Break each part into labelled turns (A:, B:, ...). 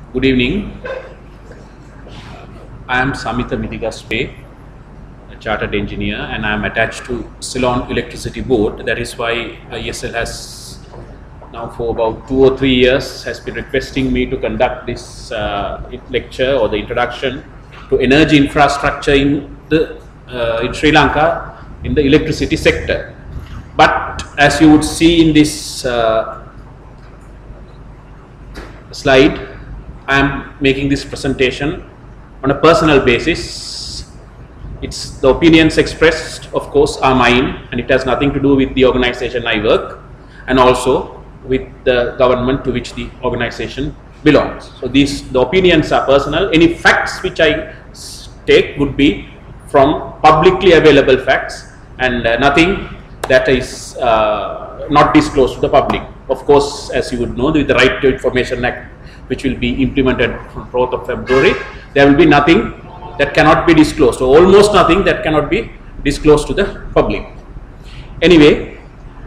A: Good evening. I am Samita Midigaspe, a chartered engineer, and I am attached to Ceylon Electricity Board. That is why IESL has now for about 2 or 3 years has been requesting me to conduct this lecture or the introduction to energy infrastructure in Sri Lanka in the electricity sector. But as you would see in this slide, I am making this presentation on a personal basis. It's the opinions expressed, of course, are mine, and it has nothing to do with the organization I work and also with the government to which the organization belongs. So the opinions are personal. Any facts which I take would be from publicly available facts and nothing that is not disclosed to the public. Of course, as you would know, with the Right to Information Act, which will be implemented from 4th of February, there will be nothing that cannot be disclosed, or almost nothing that cannot be disclosed to the public. Anyway,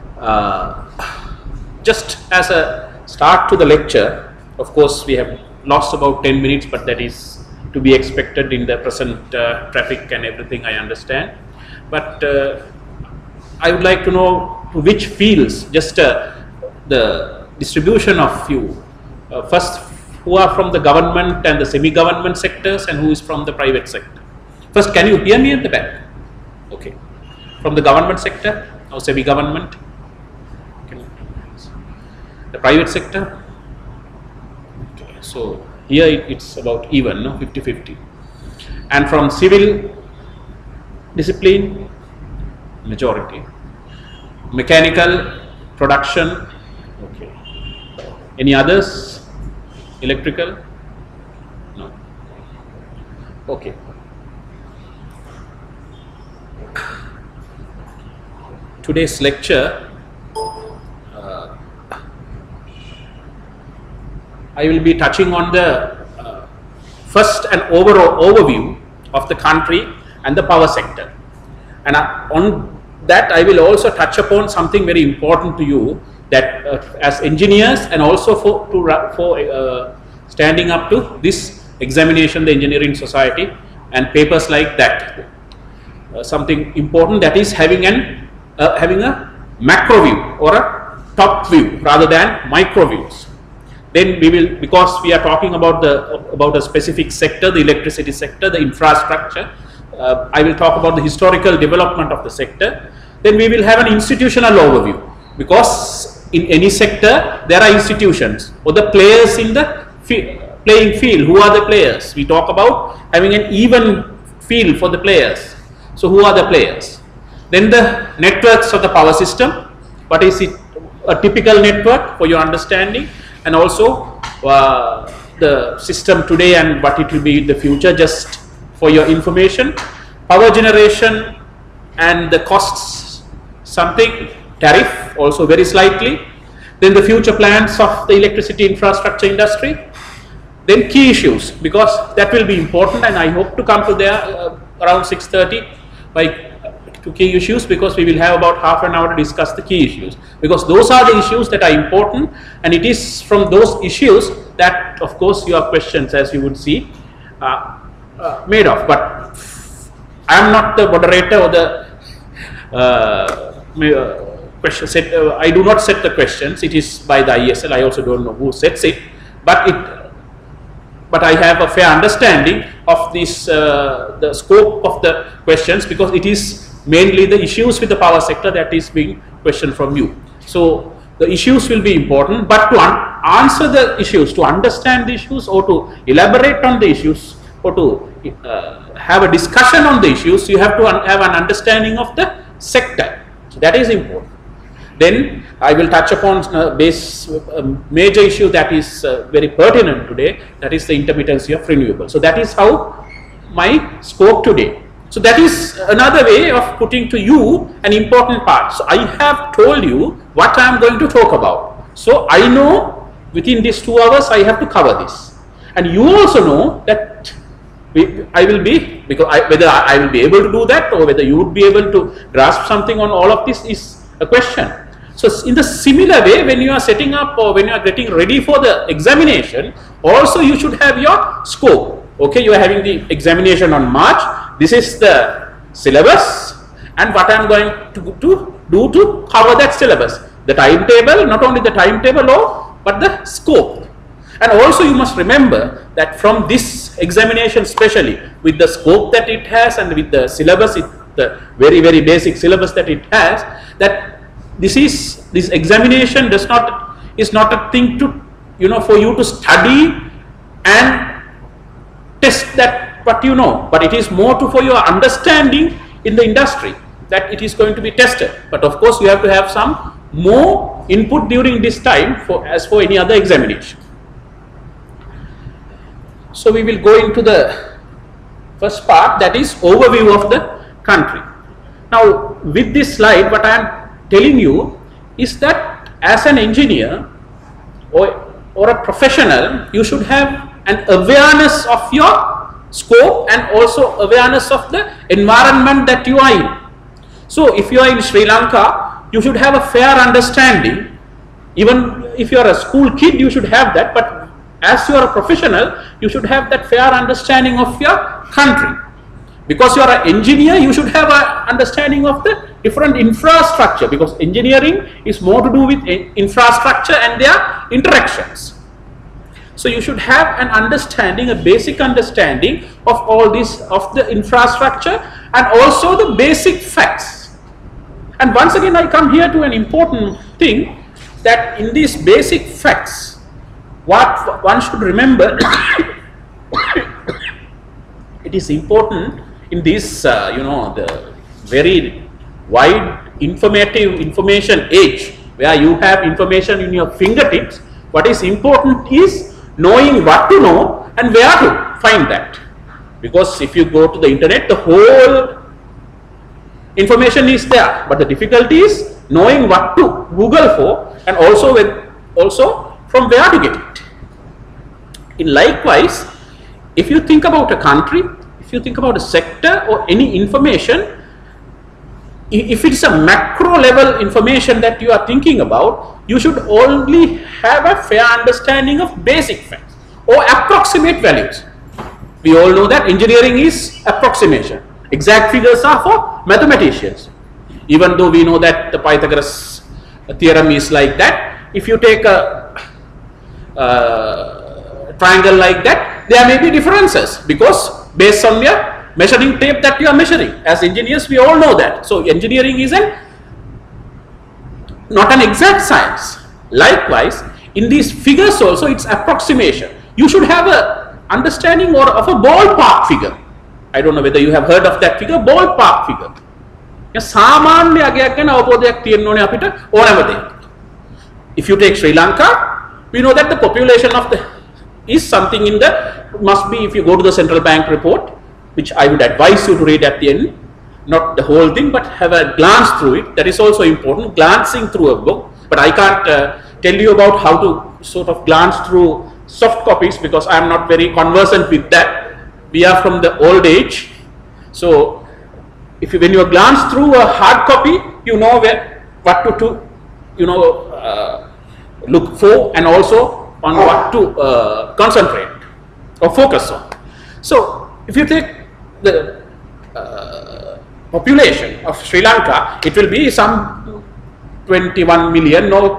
A: just as a start to the lecture, of course, we have lost about 10 minutes, but that is to be expected in the present traffic and everything, I understand. But I would like to know to which fields, just the distribution of you. First, who are from the government and the semi-government sectors, and who is from the private sector? First, can you hear me at the back? Okay. From the government sector or semi-government? The private sector? Okay. So here it's about even, no? 50-50. And from civil discipline, majority. Mechanical, production, okay. Any others? Electrical? No. Okay. Today's lecture, I will be touching on the first and overall overview of the country and the power sector. And on that I will also touch upon something very important to you, that as engineers and also for standing up to this examination, the Engineering Society and papers like that, something important, that is having a macro view or a top view rather than micro views. Then we will, because we are talking about a specific sector, the electricity sector, the infrastructure, I will talk about the historical development of the sector. Then we will have an institutional overview, because in any sector there are institutions or the players in the playing field. Who are the players? We talk about having an even field for the players. So who are the players? Then the networks of the power system. What is it? A typical network for your understanding, and also the system today and what it will be in the future, just for your information. Power generation and the costs, something, tariff also very slightly. Then the future plans of the electricity infrastructure industry. Then key issues, because that will be important, and I hope to come to there around 6:30 to key issues, because we will have about half an hour to discuss the key issues, because those are the issues that are important, and it is from those issues that, of course, your questions, as you would see, made of. But I am not the moderator or the question set. I do not set the questions. It is by the IESL. I also don't know who sets it, but I have a fair understanding of this, the scope of the questions, because it is mainly the issues with the power sector that is being questioned from you. So the issues will be important, but to answer the issues, to understand the issues, or to elaborate on the issues, or to have a discussion on the issues, you have to have an understanding of the sector. So that is important. Then I will touch upon a major issue that is very pertinent today, that is the intermittency of renewables. So that is how my scope today. So that is another way of putting to you an important part. So I have told you what I am going to talk about. So I know within these 2 hours I have to cover this, and you also know that I will be, because whether I will be able to do that, or whether you would be able to grasp something on all of this is a question. So in the similar way, when you are setting up or when you are getting ready for the examination, Also, you should have your scope. Okay, you are having the examination on March. This is the syllabus and what I am going to do to cover that syllabus. The timetable, not only the timetable but the scope. And also you must remember that from this examination, especially with the scope that it has and with the syllabus, the very basic syllabus that it has, that this examination is not a thing to, for you to study and test that what you know, but it is more for your understanding in the industry that it is going to be tested. But of course you have to have some more input during this time as for any other examination. So we will go into the first part, that is overview of the country. Now with this slide, what I am telling you is that as an engineer or a professional, you should have an awareness of your scope and also awareness of the environment that you are in. So if you are in Sri Lanka, you should have a fair understanding. Even if you are a school kid, you should have that, but as you are a professional, you should have that fair understanding of your country. Because you are an engineer, you should have an understanding of the different infrastructure, because engineering is more to do with infrastructure and their interactions. So you should have an understanding, a basic understanding of all this, of the infrastructure and also the basic facts. And once again I come here to an important thing, that in these basic facts, what one should remember, it is important in this, the very wide information age, where you have information in your fingertips. What is important is knowing what to know and where to find that. Because if you go to the internet, the whole information is there, but the difficulty is knowing what to Google for and also from where to get it. Likewise, if you think about a country, if you think about a sector or any information, if it's a macro level information that you are thinking about, you should only have a fair understanding of basic facts or approximate values. We all know that engineering is approximation. Exact figures are for mathematicians. Even though we know that the Pythagoras theorem is like that, if you take a triangle like that, there may be differences, because based on your measuring tape that you are measuring. As engineers, we all know that. So engineering is not an exact science. Likewise, in these figures also, it's approximation. You should have a understanding of a ballpark figure. I don't know whether you have heard of that figure, ballpark figure. If you take Sri Lanka, we know that the population of is something in the, must be, if you go to the central bank report, which I would advise you to read at the end, not the whole thing, but have a glance through it. That is also important, glancing through a book. But I can't tell you about how to sort of glance through soft copies, because I am not very conversant with that. We are from the old age. So if you, when you glance through a hard copy, you know what to look for, and also on what to concentrate or focus on. So if you take the population of Sri Lanka, it will be some 21 million, no,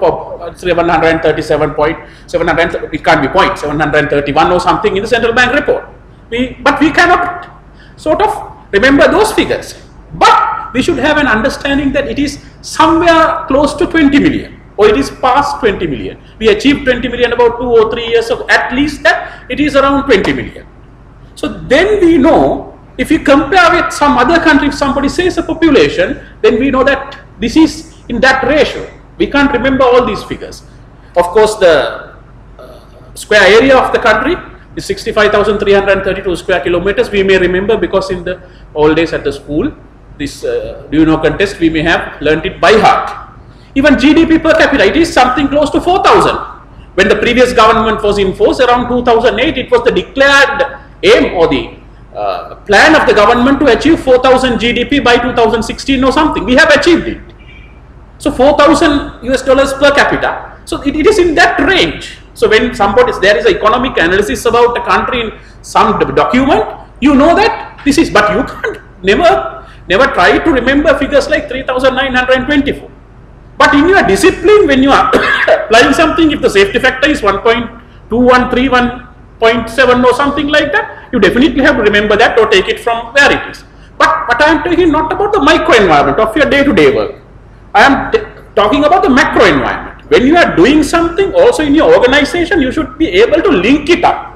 A: 737.700, it can't be 731 or something in the central bank report. But we cannot sort of remember those figures. But we should have an understanding that it is somewhere close to 20 million, or it is past 20 million. We achieved 20 million about 2 or 3 years ago. At least that it is around 20 million. So then we know, if you compare with some other country, if somebody says a population, then we know that this is in that ratio. We can't remember all these figures. Of course, the square area of the country is 65,332 square kilometers. We may remember, because in the old days at the school, this do you know contest, we may have learnt it by heart. Even GDP per capita, it is something close to 4,000. When the previous government was in force around 2008, it was the declared aim or the plan of the government to achieve 4,000 GDP by 2016 or something. We have achieved it. So $4,000 per capita. So it is in that range. So when there is an economic analysis about a country in some document, you know that this is, but you can't never try to remember figures like 3,924. But in your discipline, when you are applying something, if the safety factor is 1.213, 1.7 or something like that, you definitely have to remember that or take it from where it is. But I am talking not about the micro environment of your day-to-day work. I am talking about the macro environment. When you are doing something also in your organization, you should be able to link it up.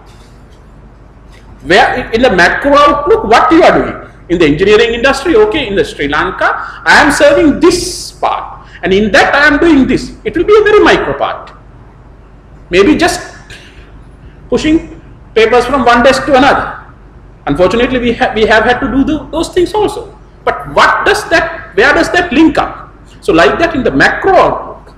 A: Where in the macro outlook, what you are doing? In the engineering industry, okay, in the Sri Lanka, I am serving this part. And in that I am doing this. It will be a very micro part. Maybe just pushing papers from one desk to another. Unfortunately, we have had to do those things also. But where does that link up? So like that in the macro outlook,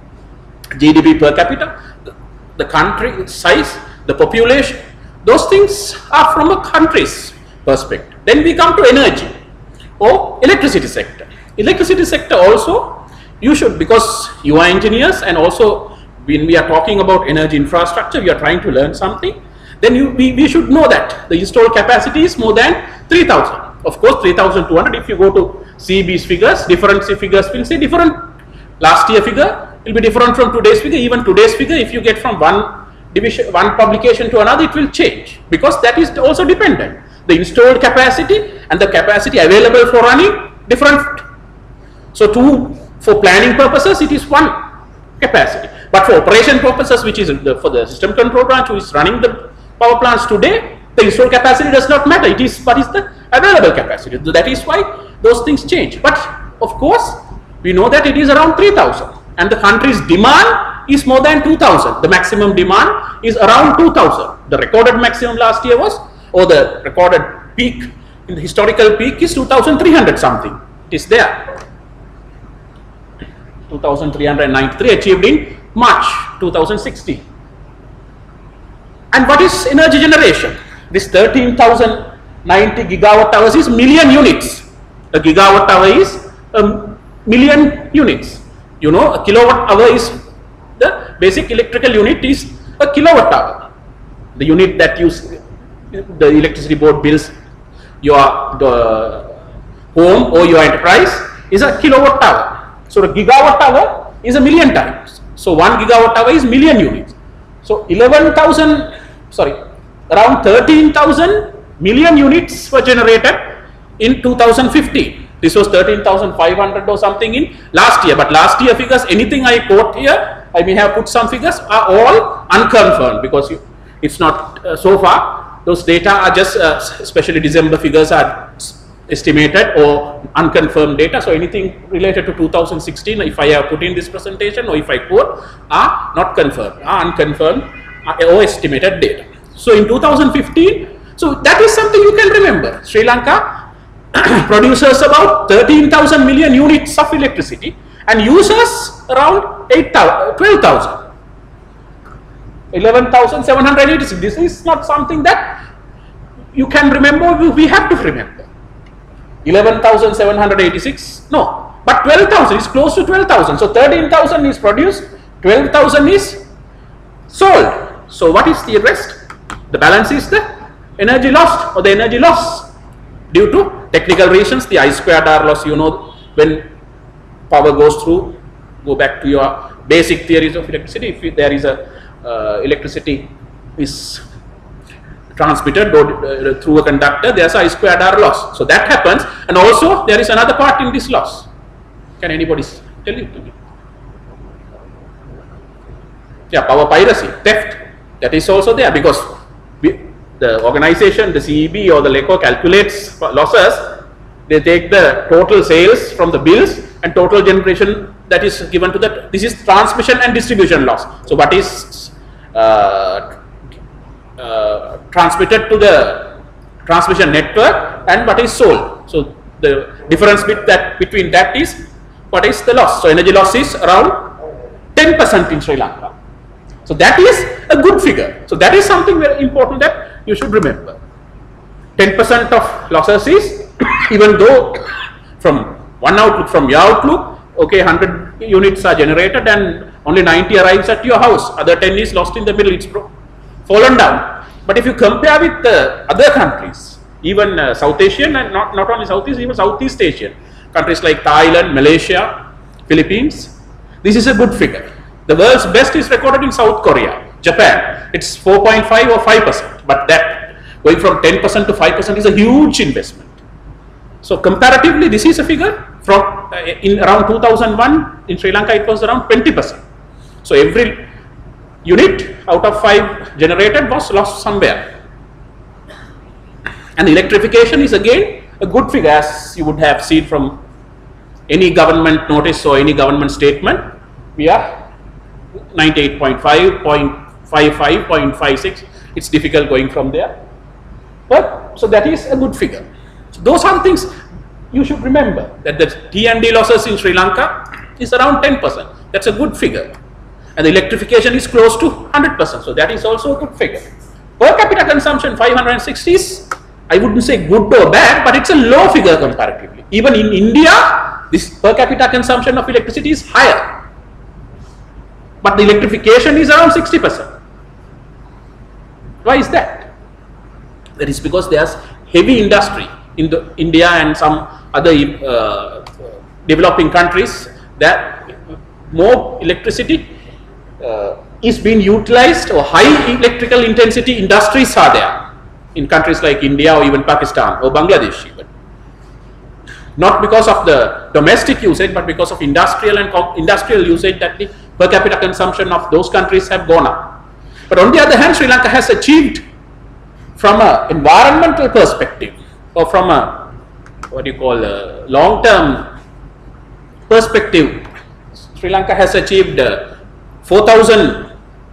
A: GDP per capita, the country size, the population, those things are from a country's perspective. Then we come to energy or electricity sector. Electricity sector also, you should, because you are engineers, and also when we are talking about energy infrastructure, we are trying to learn something, then we should know that the installed capacity is more than 3,000. Of course, 3,200, if you go to CEB's figures, different figures will say different. Last year figure will be different from today's figure. Even today's figure, if you get from one publication to another, it will change, because that is also dependent. The installed capacity and the capacity available for running different. So for planning purposes, it is one capacity. But for operation purposes, which is for the system control branch who is running the power plants today, the installed capacity does not matter. It is what is the available capacity. That is why those things change. But of course, we know that it is around 3,000, and the country's demand is more than 2,000. The maximum demand is around 2,000. The recorded maximum last year was, or the recorded peak, in the historical peak is 2,300 something. It is there. 2,393 achieved in March 2016. And what is energy generation? This 13,090 gigawatt hours is million units. A gigawatt hour is a million units. You know, a kilowatt hour is the basic electrical unit is a kilowatt hour. The unit that the electricity board bills your home or your enterprise is a kilowatt hour. So the gigawatt hour is a million times. So 1 gigawatt hour is million units. So around 13,000 million units were generated in 2015. This was 13,500 or something in last year. But last year figures, anything I quote here, I may have put some figures, are all unconfirmed, because it's not so far. Those data are just, especially December figures are estimated or unconfirmed data. So anything related to 2016, if I have put in this presentation or if I quote, are not confirmed, are unconfirmed or estimated data. So in 2015, so that is something you can remember. Sri Lanka produces about 13,000 million units of electricity and uses around 12,000. 11,786. This is not something that you can remember, we have to remember. 11,786, no, but 12,000 is close to 12,000. So 13,000 is produced, 12,000 is sold. So what is the rest? The balance is the energy lost, or the energy loss due to technical reasons, the I squared R loss. You know, when power goes through, go back to your basic theories of electricity. If there is a electricity is transmitted through a conductor, there is I squared R loss. So that happens, and also there is another part in this loss. Can anybody tell it to me? Yeah, power piracy, theft, that is also there, because the organization, the CEB or the LECO calculates losses. They take the total sales from the bills and total generation that is given to that. This is transmission and distribution loss. So what is transmitted to the transmission network and what is sold. So the difference between that is what is the loss. So energy loss is around 10% in Sri Lanka. So that is a good figure. So that is something very important that you should remember. 10% of losses is, even though from one outlook, from your outlook, okay, 100 units are generated and only 90 arrives at your house, other 10 is lost in the middle, it's fallen down. But if you compare with other countries, even South Asian and not only Southeast, even Southeast Asian countries like Thailand, Malaysia, Philippines, this is a good figure. The world's best is recorded in South Korea, Japan, it's 4.5 or 5%, but that going from 10% to 5% is a huge investment. So comparatively, this is a figure from in around 2001 in Sri Lanka it was around 20%. So every unit out of 5 generated was lost somewhere. And electrification is again a good figure, as you would have seen from any government notice or any government statement. We are 98.5, 0.55, 0.56. It's difficult going from there. But so that is a good figure. So those are things you should remember, that the T&D losses in Sri Lanka is around 10%. That's a good figure. And the electrification is close to 100%. So that is also a good figure. Per capita consumption 560 is, I wouldn't say good or bad, but it's a low figure comparatively. Even in India, this per capita consumption of electricity is higher. But the electrification is around 60%. Why is that? That is because there's heavy industry in India and some other developing countries, that more electricity is being utilized, or high electrical intensity industries are there in countries like India or even Pakistan or Bangladesh even. Not because of the domestic usage, but because of industrial usage, that the per capita consumption of those countries have gone up. But on the other hand, Sri Lanka has achieved, from an environmental perspective or from a long-term perspective, Sri Lanka has achieved $4,000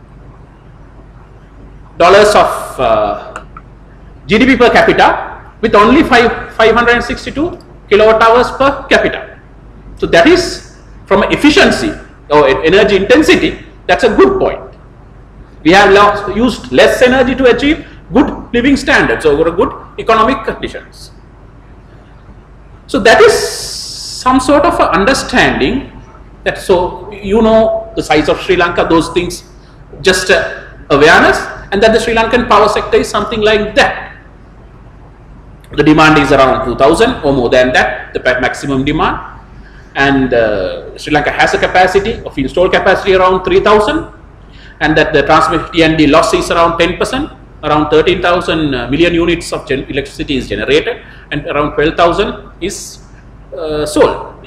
A: of GDP per capita with only 562 kilowatt hours per capita. So that is, from efficiency or energy intensity, that's a good point. We have used less energy to achieve good living standards or good economic conditions. So that is some sort of a understanding that, so you know the size of Sri Lanka, those things, just awareness, and that the Sri Lankan power sector is something like that. The demand is around 2,000 or more than that, the maximum demand, and Sri Lanka has a capacity of installed capacity around 3,000, and that the transmission T&D loss is around 10%. Around 13,000 million units of electricity is generated, and around 12,000 is sold.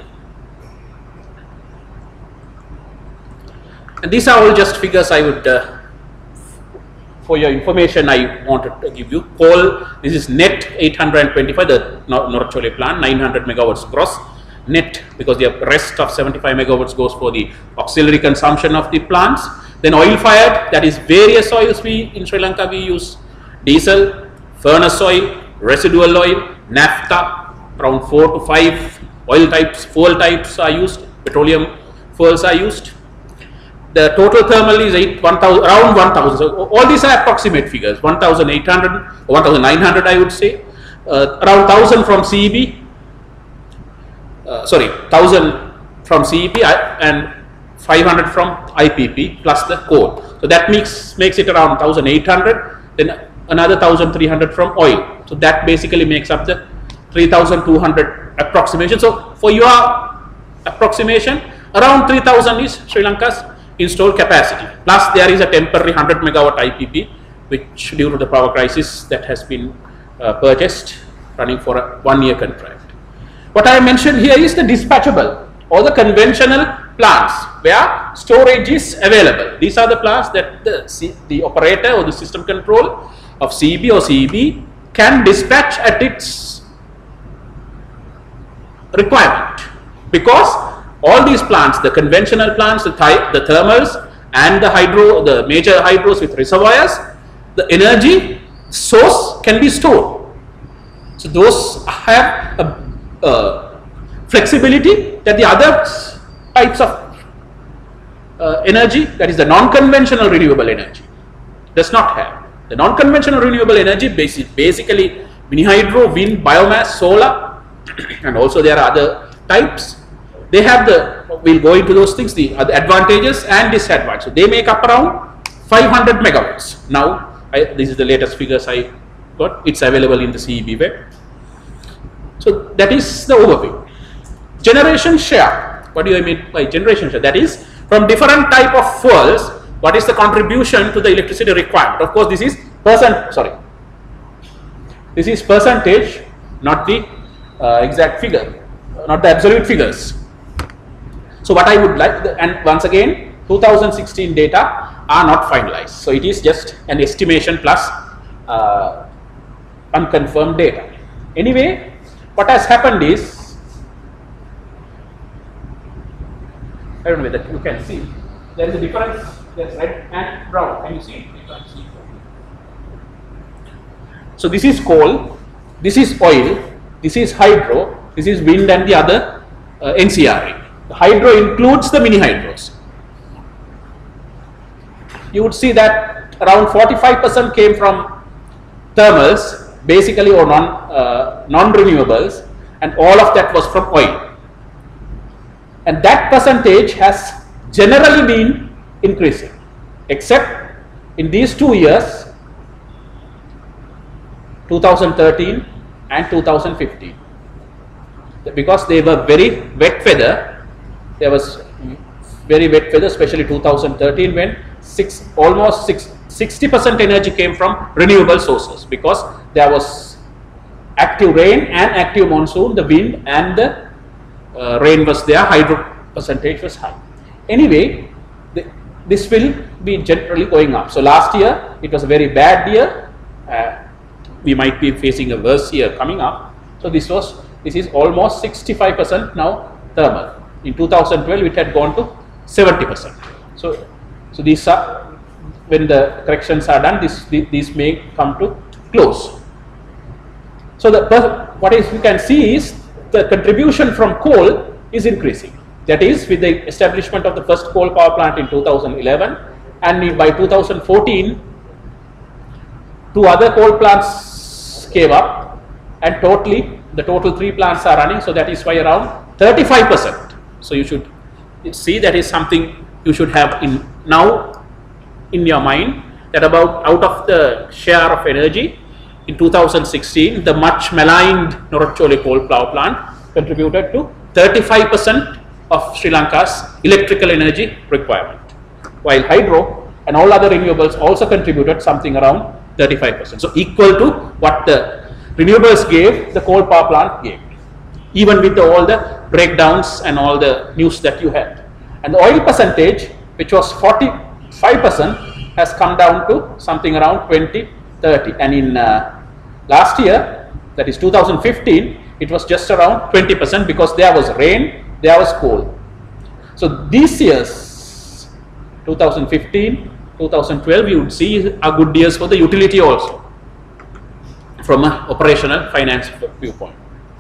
A: And these are all just figures I would, for your information, I wanted to give you. Coal, this is net 825, the Norachole plant, 900 megawatts gross. Net, because the rest of 75 megawatts goes for the auxiliary consumption of the plants. Then oil fired, that is various oils. In Sri Lanka we use diesel, furnace oil, residual oil, naphtha, around 4 to 5 oil types, fuel types are used, petroleum fuels are used. The total thermal is around 1,000. So all these are approximate figures, 1,800 or 1,900 I would say, around 1,000 from CEB, 1,000 from CEB and 500 from IPP plus the coal. So that makes it around 1,800, then another 1,300 from oil. So that basically makes up the 3,200 approximation. So for your approximation, around 3,000 is Sri Lanka's installed capacity. Plus there is a temporary 100 megawatt IPP, which due to the power crisis that has been purchased, running for a 1-year contract. What I mentioned here is the dispatchable or the conventional plants where storage is available. These are the plants that the operator or the system control of CEB or CEB can dispatch at its requirement, because all these plants, the conventional plants, the thermals and the major hydros with reservoirs, the energy source can be stored. So those have a flexibility that the other types of energy, that is the non-conventional renewable energy, does not have. The non-conventional renewable energy basically mini hydro, wind, biomass, solar, and also there are other types. they have we'll go into those things, the advantages and disadvantages. So they make up around 500 megawatts. Now, this is the latest figures I got. It's available in the CEB web. So that is the overview. Generation share. What do I mean by generation share? That is, from different type of fuels, what is the contribution to the electricity requirement? Of course, this is this is percentage, not the exact figure, not the absolute figures. So what I would like, and once again, 2016 data are not finalized. So it is just an estimation plus unconfirmed data. Anyway, what has happened is, I don't know whether you can see, there is a difference, there's red and brown. Can you see? You can see. So this is coal, this is oil, this is hydro, this is wind and the other NCRE. The hydro includes the mini hydros. You would see that around 45% came from thermals, basically, or non-renewables, and all of that was from oil. And that percentage has generally been increasing, except in these 2 years, 2013 and 2015, because they were very wet weather. There was very wet weather, especially 2013, when almost 60% energy came from renewable sources, because there was active rain and active monsoon, the wind and the rain was there, hydro percentage was high. Anyway, this will be generally going up. So last year it was a very bad year. We might be facing a worse year coming up. So this is almost 65% now thermal. In 2012 it had gone to 70%. So these are, when the corrections are done, these may come to close. So what you can see is the contribution from coal is increasing. That is, with the establishment of the first coal power plant in 2011, and by 2014 2 other coal plants came up, and the total 3 plants are running. So that is why around 35%. So you should see, that is something you should have now in your mind, that about out of the share of energy in 2016, the much maligned Norachole coal power plant contributed to 35% of Sri Lanka's electrical energy requirement, while hydro and all other renewables also contributed something around 35%. So equal to what the renewables gave, the coal power plant gave, even with all the breakdowns and all the news that you had. And the oil percentage, which was 45%, has come down to something around 20-30. And in last year, that is 2015, it was just around 20%, because there was rain, there was coal. So these years, 2015, 2012, you would see are good years for the utility also, from an operational finance viewpoint.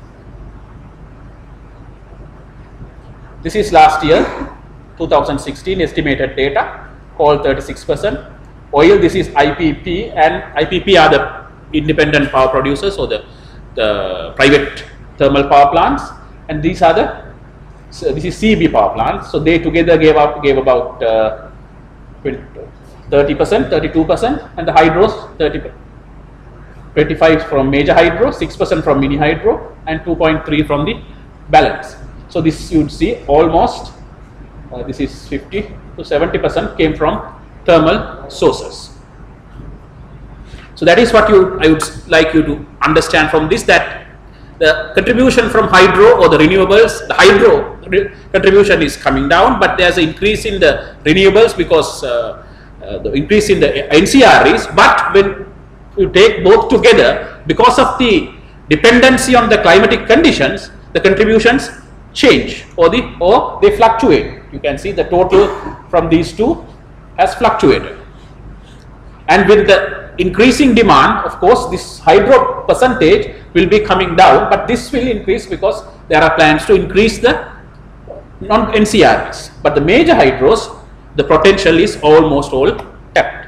A: This is last year, 2016 estimated data, coal 36%, oil, this is IPP, and IPP are the independent power producers, or the private thermal power plants, and these are this is CEB power plants. So they together gave about 30%, 32%, and the hydros 30%. 25 from major hydro, 6% from mini hydro, and 2.3 from the balance. So this you would see almost this is 50 to 70% came from thermal sources. So that is what I would like you to understand from this, that the contribution from hydro or the renewables, the hydro contribution is coming down, but there is an increase in the renewables because the increase in the NCREs. But when you take both together, because of the dependency on the climatic conditions, the contributions change or they fluctuate. You can see the total from these two has fluctuated, and with the increasing demand, of course, this hydro percentage will be coming down, but this will increase because there are plans to increase the non-NCREs. But the major hydros, the potential is almost all tapped.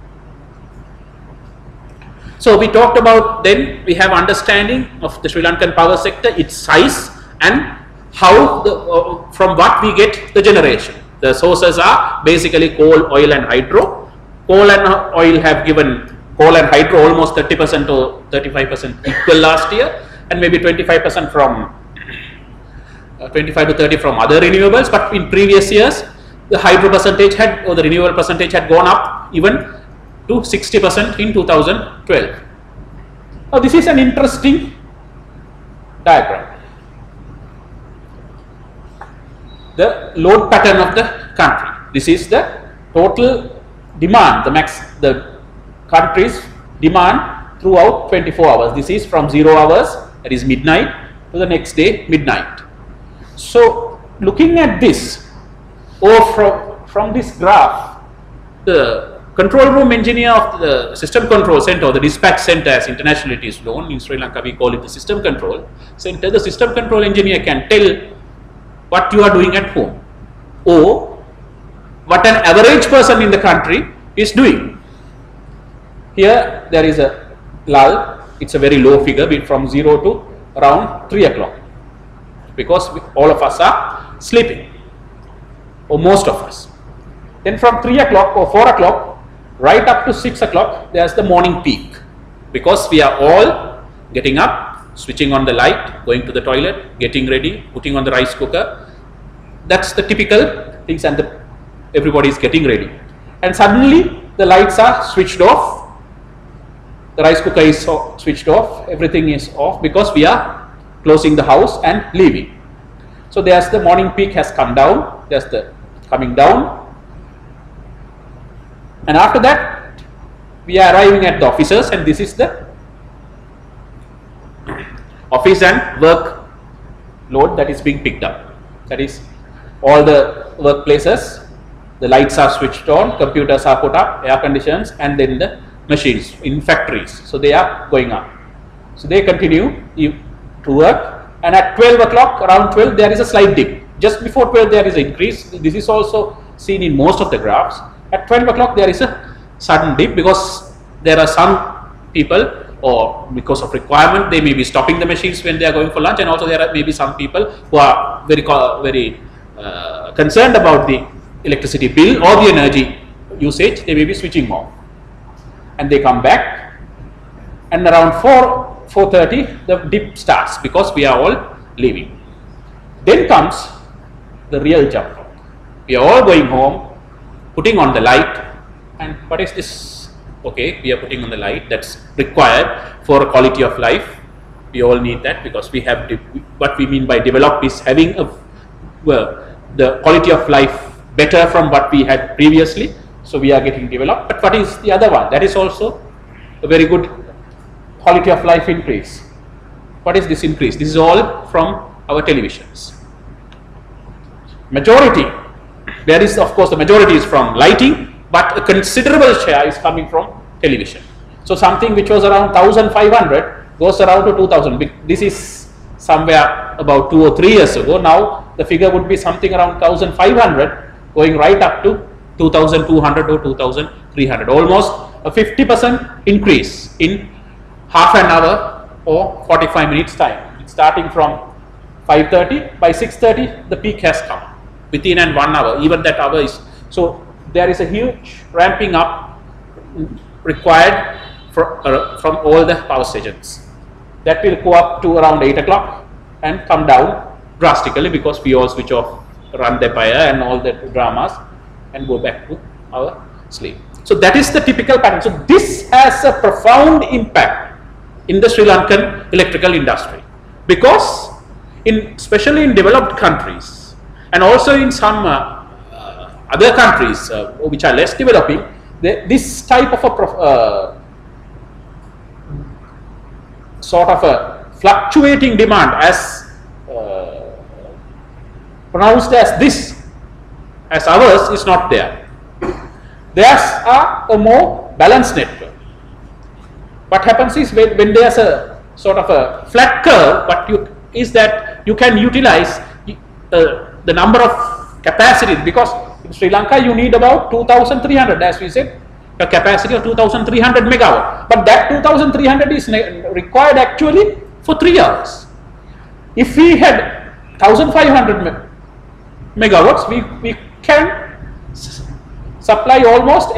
A: So we talked about, then we have understanding of the Sri Lankan power sector, its size, and how from what we get the generation. The sources are basically coal, oil and hydro. Coal and oil have given coal and hydro almost 30% or 35% equal last year, and maybe 25% from 25 to 30 from other renewables. But in previous years, the hydro percentage had, or the renewable percentage had gone up even to 60% in 2012. Now this is an interesting diagram. The load pattern of the country. This is the total demand, the country's demand throughout 24 hours. This is from 0 hours, that is midnight, to the next day midnight. So looking at this, or from this graph, the control room engineer of the system control center, or the dispatch center as internationally it is known, in Sri Lanka we call it the system control center, the system control engineer can tell what you are doing at home, or what an average person in the country is doing. Here there is a lull, it's a very low figure from 0 to around 3 o'clock, because all of us are sleeping, or most of us. Then from 3 o'clock or 4 o'clock right up to 6 o'clock, there's the morning peak, because we are all getting up, switching on the light, going to the toilet, getting ready, putting on the rice cooker. That's the typical things, and everybody is getting ready. And suddenly the lights are switched off, the rice cooker is switched off, everything is off, because we are closing the house and leaving. So there's the morning peak has come down, there's the coming down. And after that, we are arriving at the offices, and this is the office and work load that is being picked up. That is, all the workplaces, the lights are switched on, computers are put up, air conditions, and then the machines in factories. So they are going up. So they continue to work, and at 12 o'clock, around 12, there is a slight dip. Just before 12, there is an increase. This is also seen in most of the graphs. At 12 o'clock, there is a sudden dip, because there are some people, or because of requirement, they may be stopping the machines when they are going for lunch, and also there are maybe some people who are very concerned about the electricity bill or the energy usage. They may be switching off, and they come back, and around 4:30 the dip starts, because we are all leaving. Then comes the real jump. We are all going home, putting on the light, and what is this? Okay, we are putting on the light, that's required for quality of life. We all need that, because we have what we mean by develop is having the quality of life better from what we had previously. So we are getting developed. But what is the other one? That is also a very good quality of life increase. What is this increase? This is all from our televisions. Majority, there is, of course, the majority is from lighting, but a considerable share is coming from television. So something which was around 1,500 goes around to 2,000. This is somewhere about 2 or 3 years ago. Now the figure would be something around 1,500, going right up to 2,200 or 2,300. Almost a 50% increase in half an hour or 45 minutes time. It's starting from 5:30. By 6:30, the peak has come within 1 hour. Even that hour is so. There is a huge ramping up required from all the power stations. That will go up to around 8 o'clock and come down drastically, because we all switch off Run the Fire and all the dramas and go back to our sleep. So that is the typical pattern. So this has a profound impact in the Sri Lankan electrical industry, because especially in developed countries, and also in some other countries which are less developing, this type of a sort of a fluctuating demand, as pronounced as this, as ours, is not there. Theirs are a more balanced network. What happens is, when there's a sort of a flat curve, is that you can utilize the number of capacities, because in Sri Lanka you need about 2,300, as we said, a capacity of 2,300 megawatt. But that 2,300 is required actually for 3 hours. If we had 1,500 megawatts, we can supply almost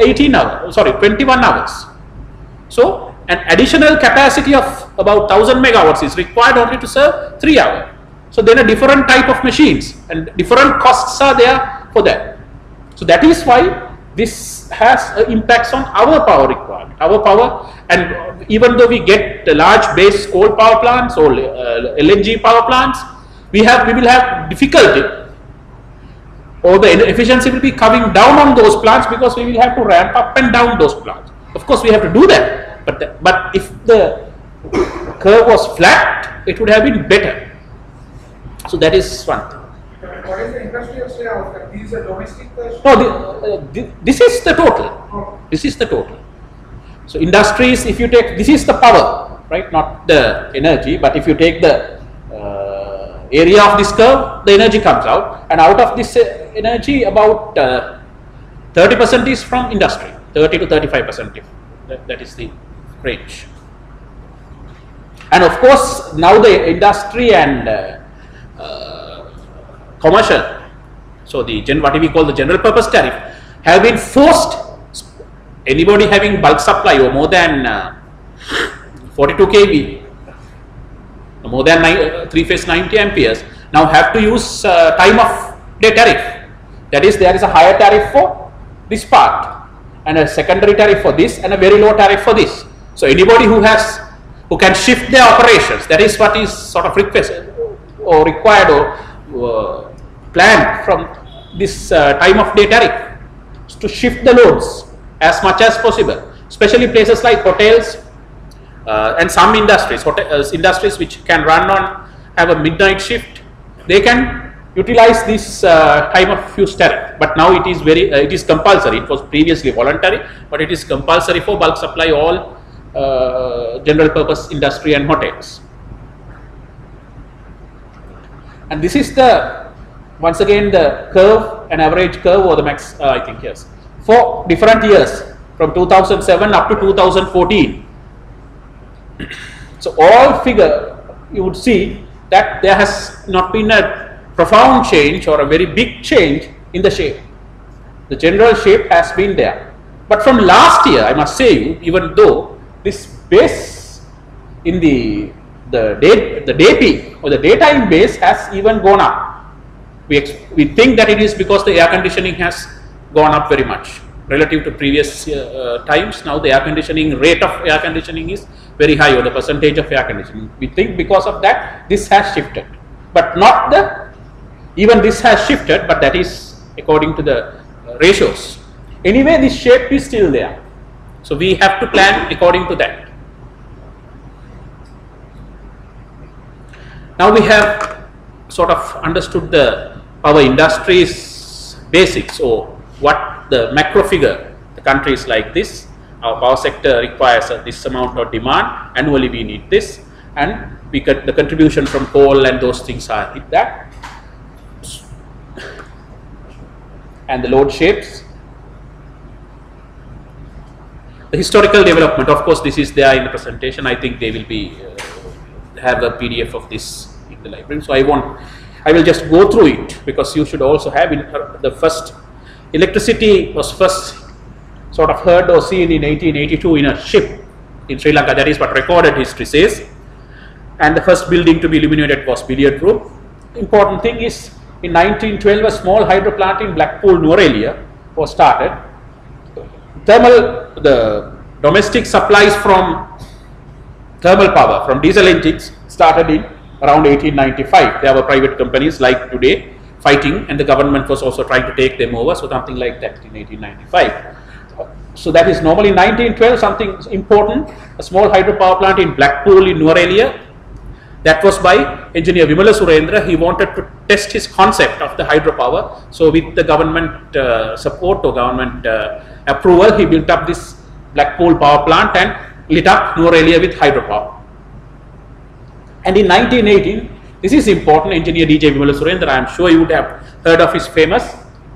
A: 21 hours. So an additional capacity of about 1000 megawatts is required only to serve 3 hours. So then a different type of machines and different costs are there for that. So that is why this has impacts on our power requirement, our power. And even though we get the large base coal power plants or LNG power plants, we will have difficulty, or the efficiency will be coming down on those plants because we will have to ramp up and down those plants. Of course, we have to do that, but if the curve was flat, it would have been better. So that is one thing.
B: What is the industrial share of that? These are domestic?
A: No, this is the total.
B: Oh.
A: This is the total. So industries, if you take, this is the power, right? Not the energy, but if you take the area of this curve, the energy comes out, and out of this energy, about 30% is from industry, 30 to 35%. That is the range. And of course, now the industry and commercial, so the what we call the general purpose tariff, have been forced. Anybody having bulk supply or more than 42 kV, more than 3-phase 90 amperes, now have to use time of day tariff. That is, there is a higher tariff for this part and a secondary tariff for this and a very low tariff for this. So anybody who can shift their operations, that is what is sort of requested or required or planned from this time of day tariff, to shift the loads as much as possible, especially places like hotels and some industries, industries which can have a midnight shift. They can utilize this time of use tariff, but now it is compulsory. It was previously voluntary, but it is compulsory for bulk supply all general purpose industry and hotels. And this is once again the curve, an average curve, or the max, I think, yes, for different years from 2007 up to 2014. So all figure, you would see that there has not been a profound change or a very big change in the shape. The general shape has been there. But from last year, I must say, even though this base in the day peak or the daytime base has even gone up, we think that it is because the air conditioning has gone up very much relative to previous times. Now the air conditioning rate of air conditioning is very high, or the percentage of air conditioning. We think because of that this has shifted, but not even this has shifted, but that is according to the ratios. Anyway, this shape is still there, so we have to plan according to that. Now we have sort of understood the power industry's basics, or what the macro figure, the country is like this, our power sector requires this amount of demand, annually we need this, and the contribution from coal and those things are with that, and the load shapes. The historical development, of course, this is there in the presentation. I think they will be have a PDF of this in the library, so I will just go through it, because you should also have the first electricity was first sort of heard or seen in 1882 in a ship in Sri Lanka. That is what recorded history says. And the first building to be illuminated was billiard room. Important thing is, in 1912 a small hydro plant in Blackpool, Nuwara was started. The domestic supplies from thermal power from diesel engines started in around 1895. There were private companies like today fighting, and the government was also trying to take them over, so something like that in 1895. So that is normally 1912, something important, a small hydropower plant in Blackpool in Nuwara. That was by engineer Vimala Surendra. He wanted to test his concept of the hydropower. So with the government support or government approval, he built up this Blackpool power plant and lit up Nuwara with hydropower. And in 1918, this is important, engineer D.J. Vimala Surendra, I am sure you would have heard of his famous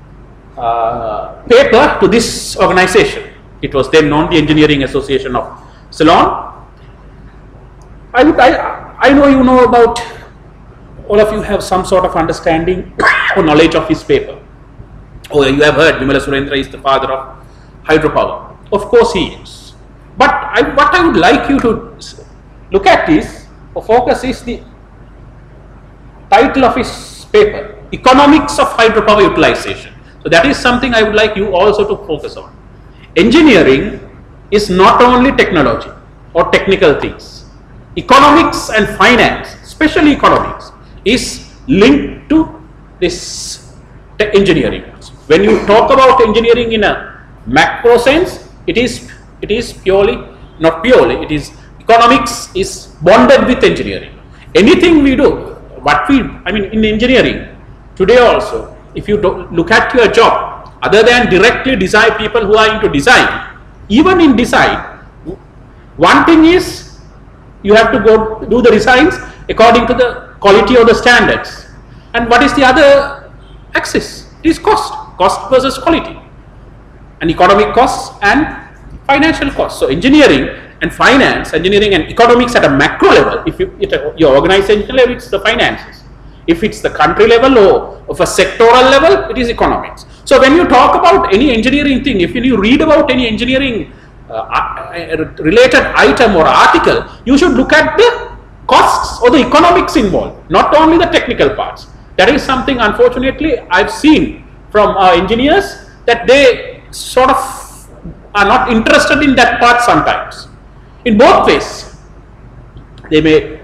A: paper to this organization. It was then known the Engineering Association of Ceylon. I know you know about all of you have some sort of understanding or knowledge of his paper. Or you have heard Vimala Surendra is the father of hydropower. Of course he is. But what I would like you to look at is, or focus is the title of his paper, Economics of Hydropower Utilization. So that is something I would like you also to focus on. Engineering is not only technology or technical things. Economics and finance, especially economics, is linked to this engineering. When you talk about engineering in a macro sense, it is purely, not purely, it is economics is bonded with engineering. Anything we do, in engineering, today also, if you look at your job, other than directly design, people who are into design, even in design, one thing is you have to go do the designs according to the quality or the standards. And what is the other axis? It is cost versus quality, and economic costs and financial costs. So engineering and finance, engineering and economics at a macro level, if your organization level, it's the finances. If it's the country level or of a sectoral level, it is economics. So when you talk about any engineering thing, if you read about any engineering related item or article, you should look at the costs or the economics involved, not only the technical parts. That is something, unfortunately, I've seen from our engineers, that they sort of are not interested in that part sometimes. In both ways, they may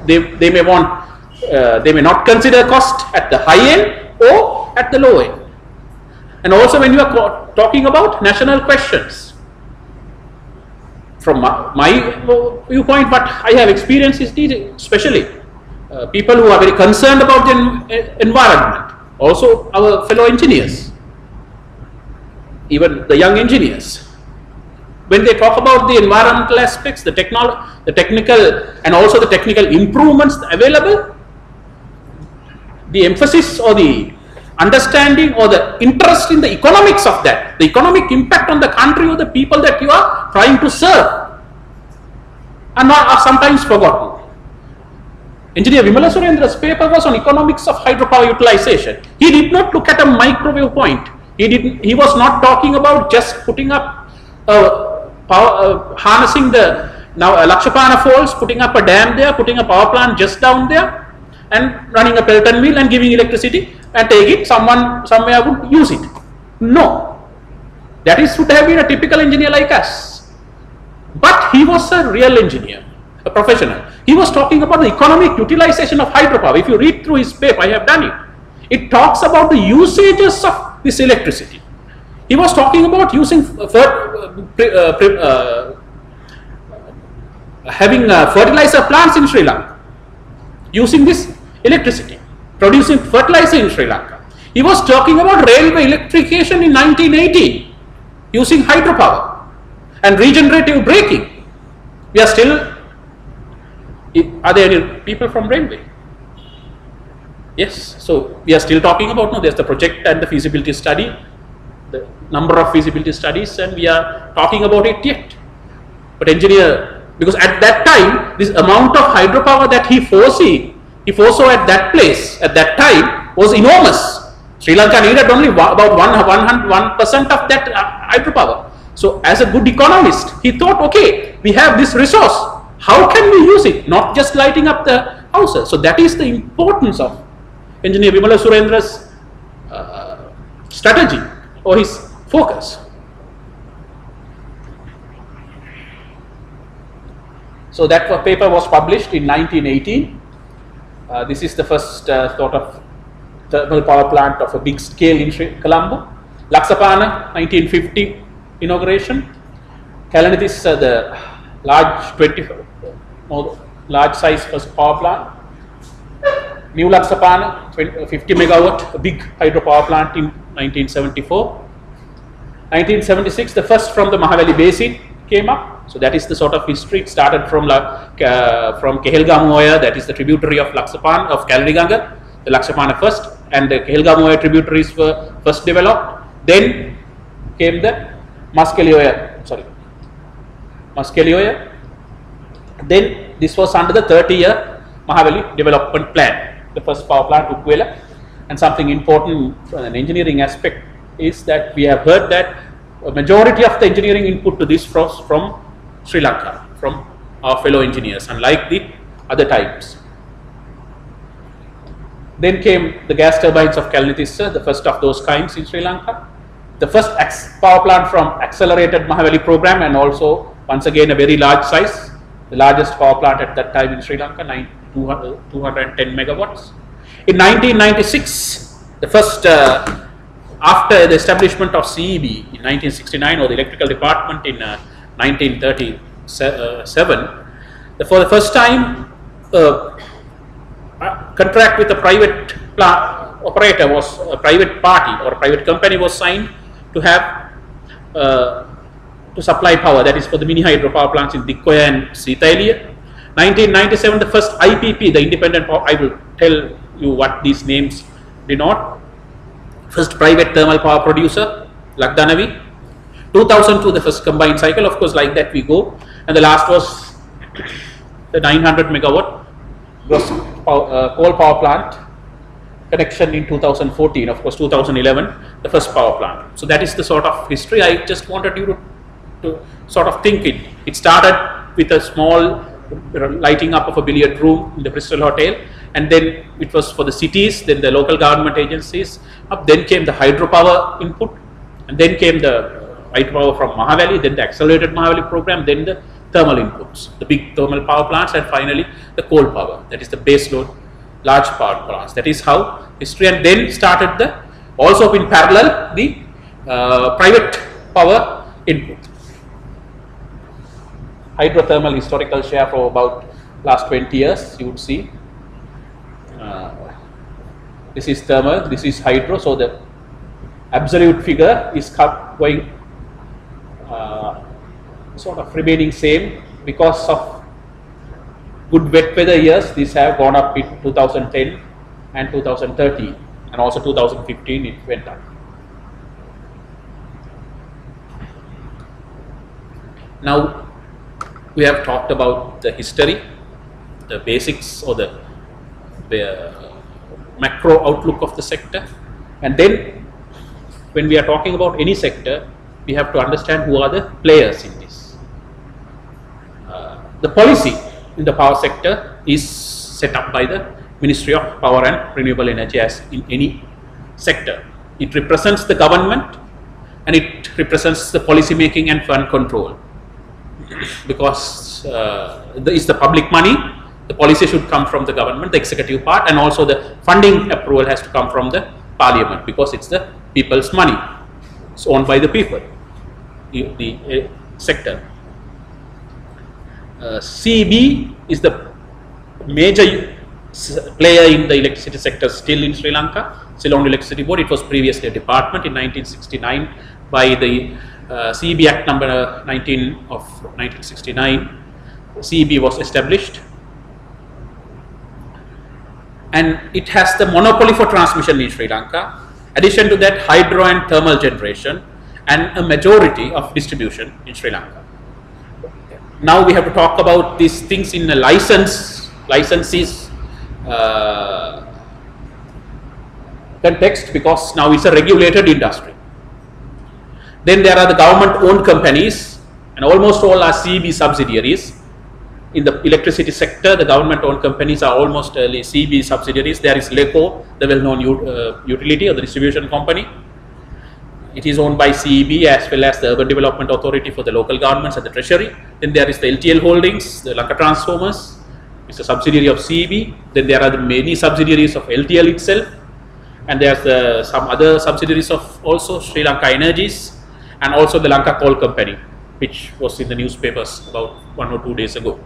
A: not consider cost at the high end or at the low end. And also when you are talking about national questions, from my viewpoint, what I have experienced is especially people who are very concerned about the environment, also our fellow engineers, even the young engineers. When they talk about the environmental aspects, the technical and also the technical improvements available, the emphasis or the understanding or the interest in the economics of that, the economic impact on the country or the people that you are trying to serve, are sometimes forgotten. Engineer Vimala Surendra's paper was on economics of hydropower utilization. He did not look at a microwave point. He was not talking about just putting up harnessing the Lakshapana Falls, putting up a dam there, putting a power plant just down there, and running a Pelton mill and giving electricity and take it. Somewhere would use it. No, that should have been a typical engineer like us. But he was a real engineer, a professional. He was talking about the economic utilization of hydropower. If you read through his paper, I have done it. It talks about the usages of this electricity. He was talking about using having fertilizer plants in Sri Lanka, using this electricity, producing fertilizer in Sri Lanka. He was talking about railway electrification in 1980, using hydropower and regenerative braking. We are still. Are there any people from railway? Yes. So we are still talking about, no, there's the project and the feasibility study, the number of feasibility studies, and we are talking about it yet. But engineer, because at that time, this amount of hydropower that he foresaw at that place, at that time, was enormous. Sri Lanka needed only about 1% of that hydropower. So as a good economist, he thought, okay, we have this resource. How can we use it? Not just lighting up the houses. So that is the importance of Engineer Vimala Surendra's strategy or his focus. So that paper was published in 1918. This is the first sort of thermal power plant of a big scale in Colombo. Laksapana, 1950 inauguration. Kalanithi, the large size first power plant. New Laksapana, 50 megawatt, a big hydropower plant in 1974. 1976, the first from the Mahaveli Basin came up. So that is the sort of history. It started from Kehelgamuoya, that is the tributary of Laksapana, of Kalaniganga, the Laksapana first, and the Kehelgamuoya tributaries were first developed. Then came the Maskelioya. Then this was under the 30-year Mahaveli development plan. the first power plant, Ukwela. And something important from an engineering aspect is that we have heard that a majority of the engineering input to this was from Sri Lanka, from our fellow engineers, unlike the other types. Then came the gas turbines of Kalnitissa, the first of those kinds in Sri Lanka. The first power plant from accelerated Mahaveli program, and also once again a very large size, the largest power plant at that time in Sri Lanka, 210 megawatts. In 1996, the first, after the establishment of CEB in 1969, or the electrical department in 1937, for the first time, contract with a private operator was a private party or a private company was signed to have to supply power, that is for the mini hydro power plants in Dikkoya and Sitaliya. 1997, the first IPP, the independent power, I will tell you what these names denote. First private thermal power producer, Lakdanavi. 2002, the first combined cycle, of course like that we go. And the last was the 900 megawatt coal power plant connection in 2014, of course 2011, the first power plant. So that is the sort of history. I just wanted you to sort of think it. It started with a small lighting up of a billiard room in the Bristol Hotel, and then it was for the cities, then the local government agencies, then came the hydropower input, and then came the hydropower from Mahaveli, then the accelerated Mahaveli program, then the thermal inputs, the big thermal power plants, and finally the coal power, that is the base load large power plants. That is how history, and then started the also in parallel the private power input. Hydrothermal historical share for about last 20 years, you would see. This is thermal, this is hydro, so the absolute figure is going sort of remaining same because of good wet weather years. These have gone up in 2010 and 2013, and also 2015 it went up. Now we have talked about the history, the basics, or the macro outlook of the sector, and then when we are talking about any sector, we have to understand who are the players in this. The policy in the power sector is set up by the Ministry of Power and Renewable Energy, as in any sector. It represents the government and it represents the policy making and fund control. Because it's the public money, the policy should come from the government, the executive part, and also the funding approval has to come from the parliament, because it's the people's money. It's owned by the people, the sector. CEB is the major player in the electricity sector still in Sri Lanka, Ceylon Electricity Board. It was previously a department. In 1969, by the CEB Act number 19 of 1969, CEB was established, and it has the monopoly for transmission in Sri Lanka. Addition to that, hydro and thermal generation, and a majority of distribution in Sri Lanka. Now we have to talk about these things in a licensees context, because now it's a regulated industry. Then there are the government owned companies, and almost all are CEB subsidiaries. In the electricity sector, the government owned companies are almost CEB subsidiaries. There is LECO, the well known utility or the distribution company. It is owned by CEB as well as the Urban Development Authority for the local governments and the treasury. Then there is the LTL Holdings, the Lanka Transformers, it's a subsidiary of CEB. Then there are the many subsidiaries of LTL itself, and there's some other subsidiaries of also Sri Lanka Energies, and also the Lanka Coal Company, which was in the newspapers about 1 or 2 days ago.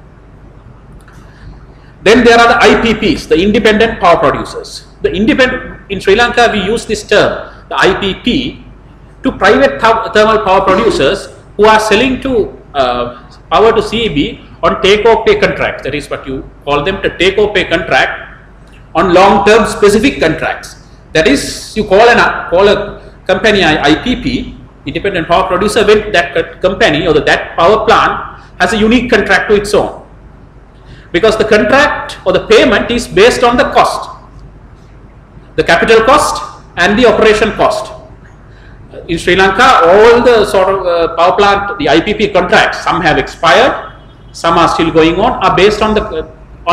A: Then there are the IPPs, the independent power producers. In Sri Lanka we use this term, the IPP, to private thermal power producers who are selling to power to CEB on take or pay contracts. That is what you call them, to take or pay contract on long term specific contracts. That is, you call a company IPP, independent power producer, when that company or that power plant has a unique contract to its own, because the contract or the payment is based on the cost. the capital cost and the operation cost. In Sri Lanka, all the sort of power plant, the IPP contracts, some have expired, some are still going on, are based on the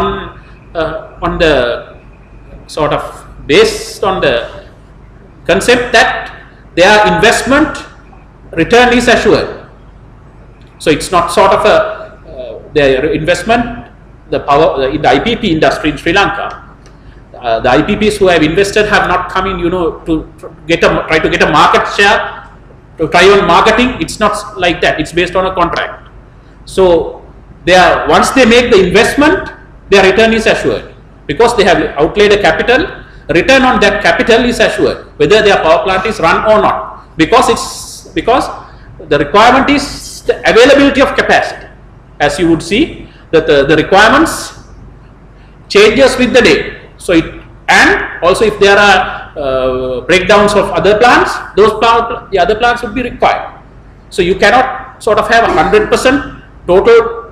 A: sort of based on the concept that their investment return is assured. So it's not sort of a their investment, the power in the IPP industry in Sri Lanka. The IPPs who have invested have not come in, to try to get a market share, to try on marketing. It's not like that. It's based on a contract. So once they make the investment, their return is assured because they have outlaid a capital. Return on that capital is assured whether their power plant is run or not, because the requirement is the availability of capacity. As you would see that the requirements changes with the day. So and also if there are breakdowns of other plants, the other plants would be required. So you cannot sort of have 100% total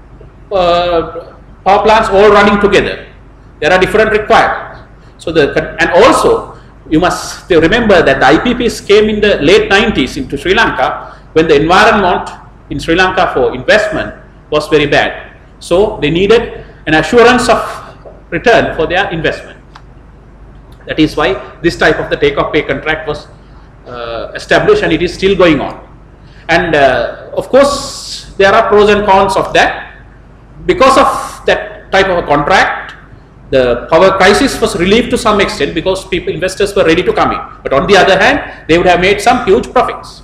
A: power plants all running together. There are different requirements. So and also you must remember that the IPPs came in the late 90s into Sri Lanka when the environment in Sri Lanka for investment was very bad. So they needed an assurance of return for their investment. That is why this type of the take-off pay contract was established, and it is still going on. And of course there are pros and cons of that. Because of that type of a contract, the power crisis was relieved to some extent because investors were ready to come in. But on the other hand, they would have made some huge profits.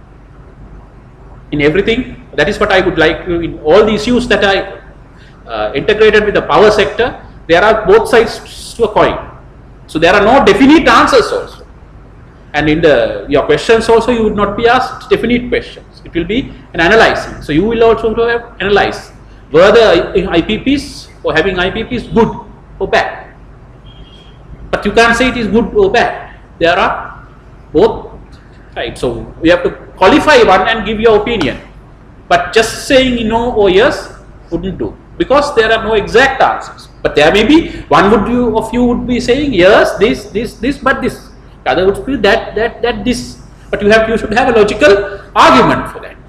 A: In everything, that is what I would like to, in all the issues that I integrated with the power sector, there are both sides to a coin. So there are no definite answers also. And in your questions also, you would not be asked definite questions. It will be an analyzing. So you will also have analyze whether IPPs or having IPPs good or bad. But you can't say it is good or bad. There are both sides. So we have to qualify one and give your opinion. But just saying no or yes wouldn't do, because there are no exact answers. But there may be one of you would be saying yes, this, but this. The other would be that, this. But you should have a logical argument for that.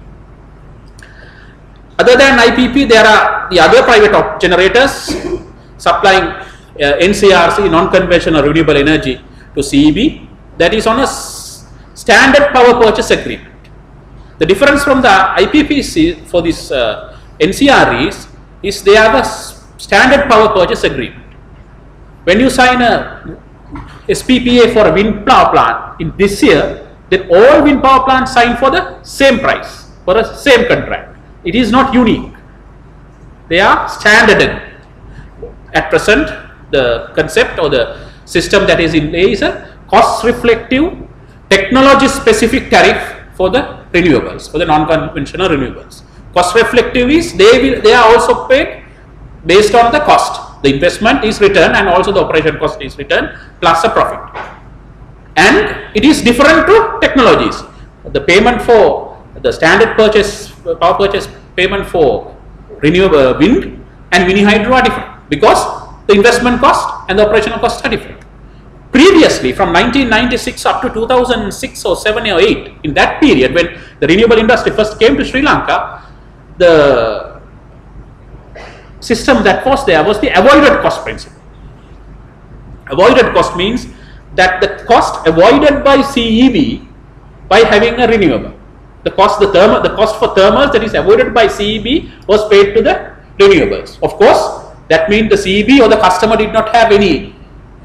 A: Other than IPP, there are the other private generators supplying NCRC, non-conventional renewable energy, to CEB. That is on a standard power purchase agreement. The difference from the IPPs for this NCREs is they have a standard power purchase agreement. When you sign a SPPA for a wind power plant in this year, then all wind power plants sign for the same price, for the same contract. It is not unique. They are standard. At present, the concept or the system that is in place is a cost reflective, technology specific tariff for the renewables, for the non-conventional renewables. Cost reflective is they are also paid based on the cost. The investment is returned and also the operation cost is returned plus a profit. And it is different to technologies. The payment for the standard power purchase payment for renewable wind and mini hydro are different, because the investment cost and the operational cost are different. Previously, from 1996 up to 2006 or 7 or 8, in that period when the renewable industry first came to Sri Lanka, the system that was there was the avoided cost principle. Avoided cost means that the cost avoided by CEB by having a renewable. The cost for thermals that is avoided by CEB was paid to the renewables. Of course, that means the CEB or the customer did not have any